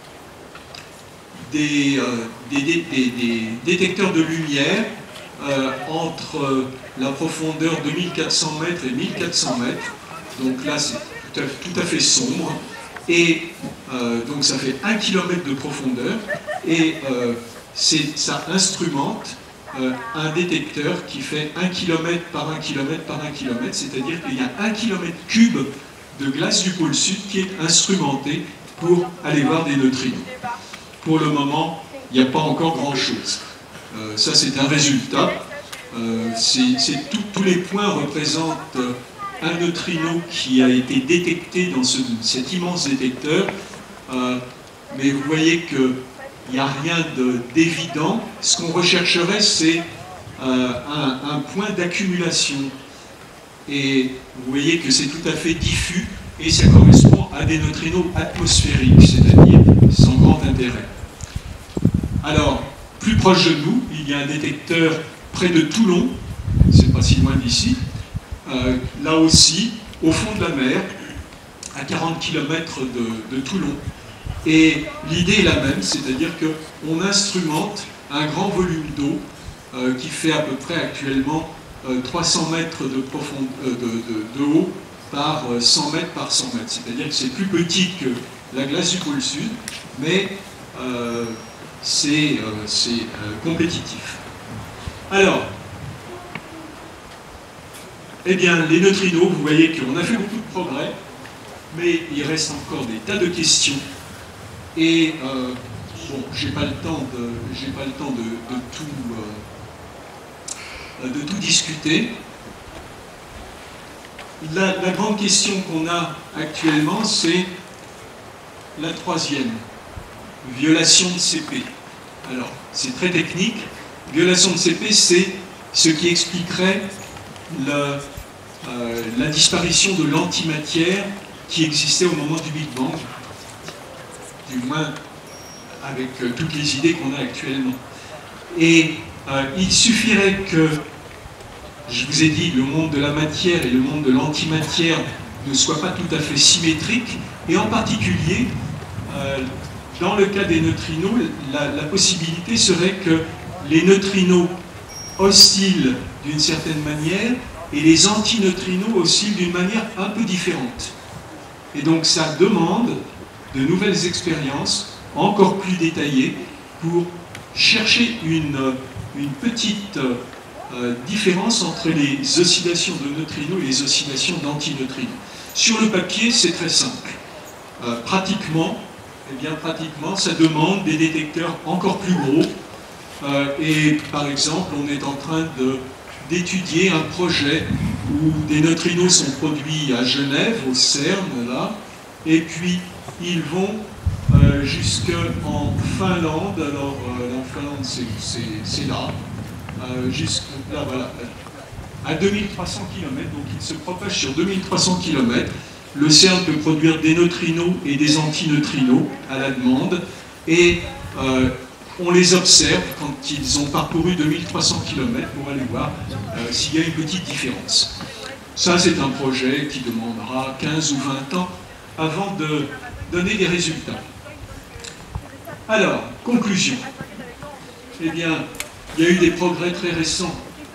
des, euh, des, des, des, des détecteurs de lumière euh, entre la profondeur de mille quatre cents mètres et mille quatre cents mètres. Donc là, c'est tout, tout à fait sombre. Et euh, donc ça fait un kilomètre de profondeur. Et euh, ça instrumente euh, un détecteur qui fait un kilomètre par un kilomètre par un kilomètre. C'est-à-dire qu'il y a un kilomètre cube de glace du pôle sud qui est instrumenté pour aller voir des neutrinos. Pour le moment, il n'y a pas encore grand-chose. Euh, ça, c'est un résultat. Euh, c'est, tout, tous les points représentent euh, un neutrino qui a été détecté dans ce, cet immense détecteur. Euh, mais vous voyez qu'il n'y a rien d'évident. Ce qu'on rechercherait, c'est euh, un, un point d'accumulation. Et vous voyez que c'est tout à fait diffus. Et ça correspond à des neutrinos atmosphériques, c'est-à-dire sans grand intérêt. Alors, plus proche de nous, il y a un détecteur près de Toulon, c'est pas pas si loin d'ici, euh, là aussi, au fond de la mer, à quarante kilomètres de, de Toulon. Et l'idée est la même, c'est-à-dire qu'on instrumente un grand volume d'eau euh, qui fait à peu près actuellement euh, trois cents mètres de, profond, euh, de, de, de haut par cent mètres par cent mètres. C'est-à-dire que c'est plus petit que la glace du pôle Sud, mais euh, c'est euh, euh, compétitif. Alors, eh bien, les neutrinos, vous voyez qu'on a fait beaucoup de progrès, mais il reste encore des tas de questions. Et euh, bon, j'ai pas le temps de, j'ai pas le temps de, de tout, euh, de tout discuter. La, la grande question qu'on a actuellement, c'est la troisième, violation de C P. Alors, c'est très technique. Violation de C P, c'est ce qui expliquerait le, euh, la disparition de l'antimatière qui existait au moment du Big Bang, du moins avec euh, toutes les idées qu'on a actuellement. Et euh, il suffirait que, je vous ai dit, le monde de la matière et le monde de l'antimatière ne soient pas tout à fait symétriques, et en particulier, euh, dans le cas des neutrinos, la, la possibilité serait que les neutrinos oscillent d'une certaine manière et les antineutrinos oscillent d'une manière un peu différente. Et donc ça demande de nouvelles expériences encore plus détaillées pour chercher une, une petite euh, différence entre les oscillations de neutrinos et les oscillations d'antineutrinos. Sur le papier, c'est très simple. Euh, pratiquement, eh bien, pratiquement, ça demande des détecteurs encore plus gros. Euh, et par exemple, on est en train de d'étudier un projet où des neutrinos sont produits à Genève, au CERN, là, et puis ils vont euh, jusqu'en Finlande. Alors, euh, en Finlande, c'est là, euh, jusque là, voilà, à deux mille trois cents kilomètres, donc ils se propagent sur deux mille trois cents kilomètres. Le CERN peut produire des neutrinos et des antineutrinos à la demande, et euh, on les observe quand ils ont parcouru deux mille trois cents kilomètres pour aller voir euh, s'il y a une petite différence. Ça, c'est un projet qui demandera quinze ou vingt ans avant de donner des résultats. Alors, conclusion. Eh bien, il y a eu des progrès très récents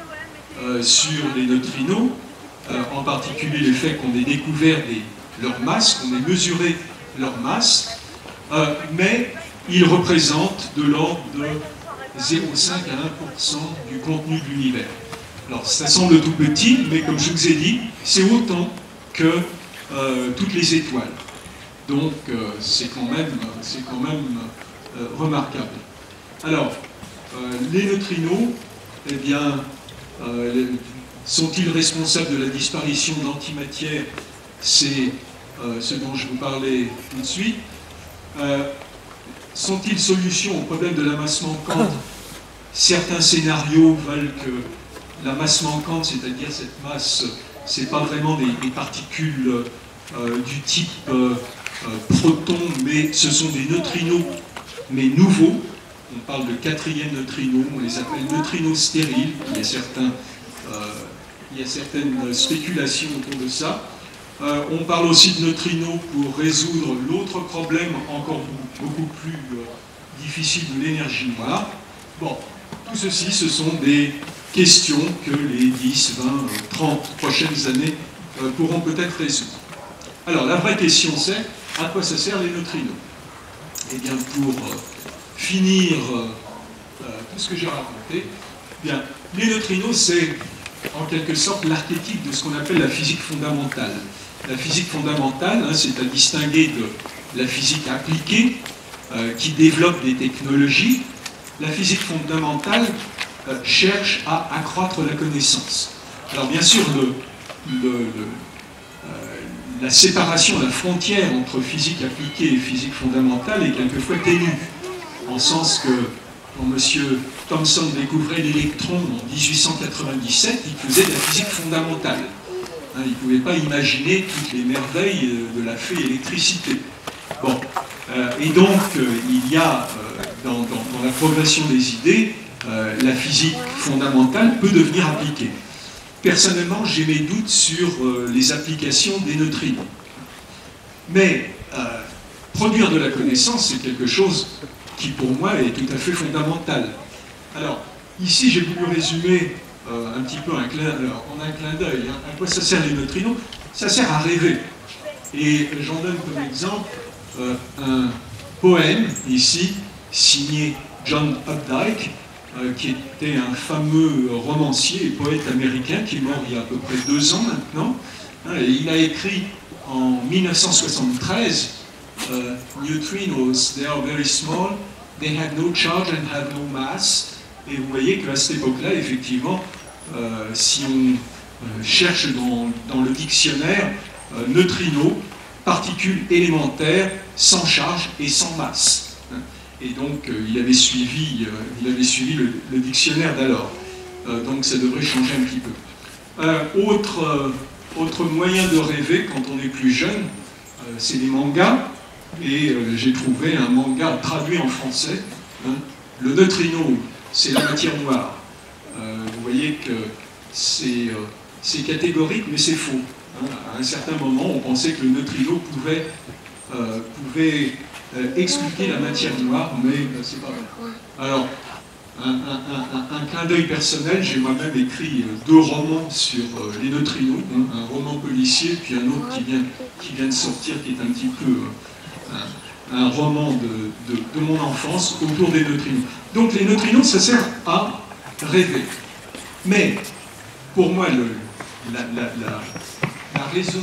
euh, sur les neutrinos, euh, en particulier le fait qu'on ait découvert des, leur masse, qu'on ait mesuré leur masse, euh, mais ils représentent de l'ordre de zéro virgule cinq à un pour cent du contenu de l'univers. Alors, ça semble tout petit, mais comme je vous ai dit, c'est autant que euh, toutes les étoiles. Donc, euh, c'est quand même, c'est quand même euh, remarquable. Alors, euh, les neutrinos, eh bien, euh, sont-ils responsables de la disparition d'antimatière? C'est euh, ce dont je vous parlais tout de suite. Euh, Sont-ils solution au problème de la masse manquante? Certains scénarios veulent que la masse manquante, c'est-à-dire cette masse, ce n'est pas vraiment des, des particules euh, du type euh, euh, proton, mais ce sont des neutrinos, mais nouveaux. On parle de quatrième neutrinos, on les appelle neutrinos stériles. Il y a, certains, euh, il y a certaines spéculations autour de ça. Euh, on parle aussi de neutrinos pour résoudre l'autre problème encore beaucoup plus euh, difficile de l'énergie noire. Bon, tout ceci, ce sont des questions que les dix, vingt, trente prochaines années euh, pourront peut-être résoudre. Alors, la vraie question, c'est à quoi ça sert les neutrinos? Eh bien, pour euh, finir euh, euh, tout ce que j'ai raconté, eh bien, les neutrinos, c'est en quelque sorte l'archétype de ce qu'on appelle la physique fondamentale. La physique fondamentale, hein, c'est à distinguer de la physique appliquée, euh, qui développe des technologies. La physique fondamentale euh, cherche à accroître la connaissance. Alors bien sûr, le, le, le, euh, la séparation, la frontière entre physique appliquée et physique fondamentale est quelquefois ténue, en sens que quand M. Thomson découvrait l'électron en mille huit cent quatre-vingt-dix-sept, il faisait de la physique fondamentale. Hein, il ne pouvait pas imaginer toutes les merveilles de la fée électricité. Bon, euh, et donc euh, il y a euh, dans, dans, dans la progression des idées, euh, la physique fondamentale peut devenir appliquée. personnellement, j'ai mes doutes sur euh, les applications des neutrinos. Mais euh, produire de la connaissance, c'est quelque chose qui, pour moi, est tout à fait fondamental. Alors, ici, j'ai voulu résumer euh, un petit peu un clin, alors, en un clin d'œil. Hein. À quoi ça sert les neutrinos? Ça sert à rêver. Et j'en donne comme exemple euh, un poème, ici, signé John Updike, euh, qui était un fameux romancier et poète américain qui est mort il y a à peu près deux ans maintenant. Hein, et il a écrit en mille neuf cent soixante-treize euh, Neutrinos, they are very small, they have no charge and have no mass. Et vous voyez qu'à cette époque-là, effectivement, euh, si on euh, cherche dans, dans le dictionnaire, euh, neutrino, particules élémentaires, sans charge et sans masse. Et donc, euh, il avait suivi, euh, il avait suivi le, le dictionnaire d'alors. Euh, donc, ça devrait changer un petit peu. Euh, autre, euh, autre moyen de rêver quand on est plus jeune, euh, c'est les mangas. Et euh, j'ai trouvé un manga traduit en français. Hein. Le neutrino, c'est la matière noire. Euh, vous voyez que c'est euh, catégorique, mais c'est faux. Hein. À un certain moment, on pensait que le neutrino pouvait, euh, pouvait euh, expliquer la matière noire, mais euh, c'est pas vrai. Alors, un, un, un, un clin d'œil personnel, j'ai moi-même écrit euh, deux romans sur euh, les neutrinos, hein, un roman policier, puis un autre qui vient, qui vient de sortir, qui est un petit peu euh, un, un roman de, de, de mon enfance autour des neutrinos. Donc les neutrinos, ça sert à rêver. Mais, pour moi, le, la, la, la, la raison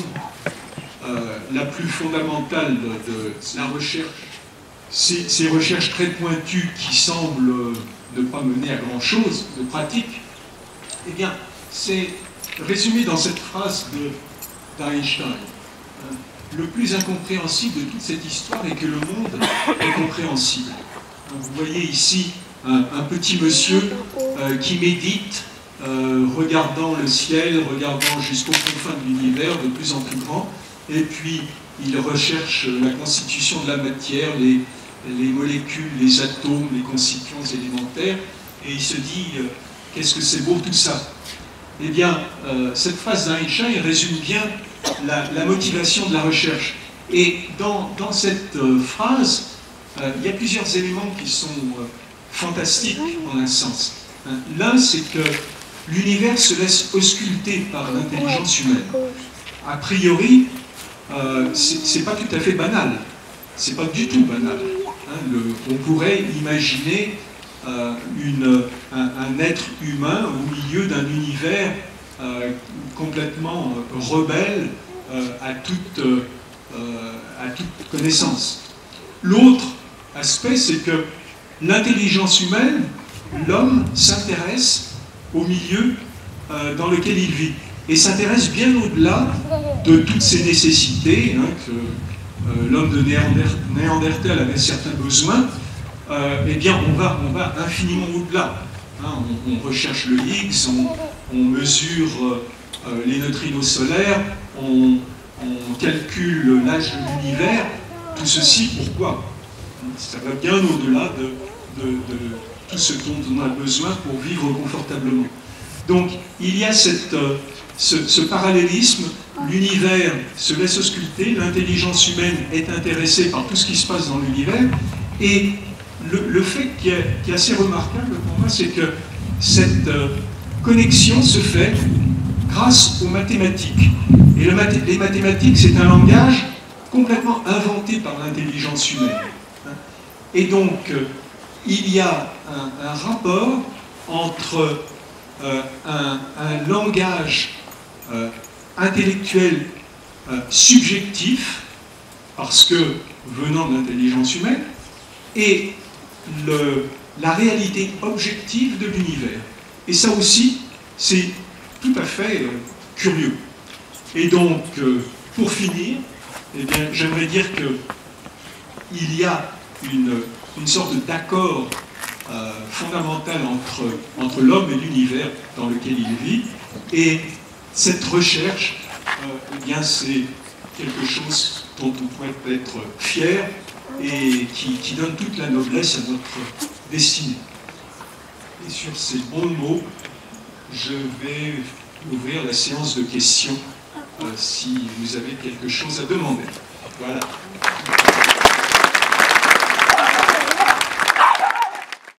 euh, la plus fondamentale de, de la recherche, ces, ces recherches très pointues qui semblent ne pas mener à grand-chose de pratique, eh bien, c'est résumé dans cette phrase d'Einstein. Le plus incompréhensible de toute cette histoire est que le monde est compréhensible. Vous voyez ici un, un petit monsieur euh, qui médite, euh, regardant le ciel, regardant jusqu'aux confins de l'univers, de plus en plus grand, et puis il recherche la constitution de la matière, les, les molécules, les atomes, les constituants élémentaires, et il se dit euh, qu'est-ce que c'est beau tout ça. Eh bien, euh, cette phrase d'Einstein résume bien la, la motivation de la recherche. Et dans, dans cette euh, phrase, euh, il y a plusieurs éléments qui sont euh, fantastiques en un sens. Hein. L'un, c'est que l'univers se laisse ausculter par l'intelligence humaine. A priori, euh, c'est pas tout à fait banal. C'est pas du tout banal. Hein. Le, on pourrait imaginer euh, une, un, un être humain au milieu d'un univers euh, complètement euh, rebelle euh, à, toute, euh, à toute connaissance. L'autre aspect, c'est que l'intelligence humaine, l'homme s'intéresse au milieu euh, dans lequel il vit et s'intéresse bien au-delà de toutes ces nécessités hein, que euh, l'homme de Néandertal avait certains besoins. Euh, eh bien, on va, on va infiniment au-delà. Hein, on, on recherche le Higgs, on, on mesure euh, les neutrinos solaires, on, on calcule l'âge de l'univers. Tout ceci, pourquoi? Ça va bien au-delà de, de, de tout ce dont on a besoin pour vivre confortablement. Donc, il y a cette, euh, ce, ce parallélisme. L'univers se laisse ausculter, l'intelligence humaine est intéressée par tout ce qui se passe dans l'univers, et le, le fait qui est, qui est assez remarquable pour moi, c'est que cette euh, connexion se fait grâce aux mathématiques. Et le math les mathématiques, c'est un langage complètement inventé par l'intelligence humaine. Et donc, euh, il y a un, un rapport entre euh, un, un langage euh, intellectuel euh, subjectif, parce que venant de l'intelligence humaine, et le, la réalité objective de l'univers. Et ça aussi, c'est tout à fait euh, curieux. Et donc, euh, pour finir, eh bien, j'aimerais dire qu'il y a une, une sorte d'accord euh, fondamental entre, entre l'homme et l'univers dans lequel il vit, et cette recherche, euh, eh bien, c'est quelque chose dont on pourrait être fier et qui, qui donne toute la noblesse à notre destinée. Et sur ces bons mots, je vais ouvrir la séance de questions euh, si vous avez quelque chose à demander. Voilà.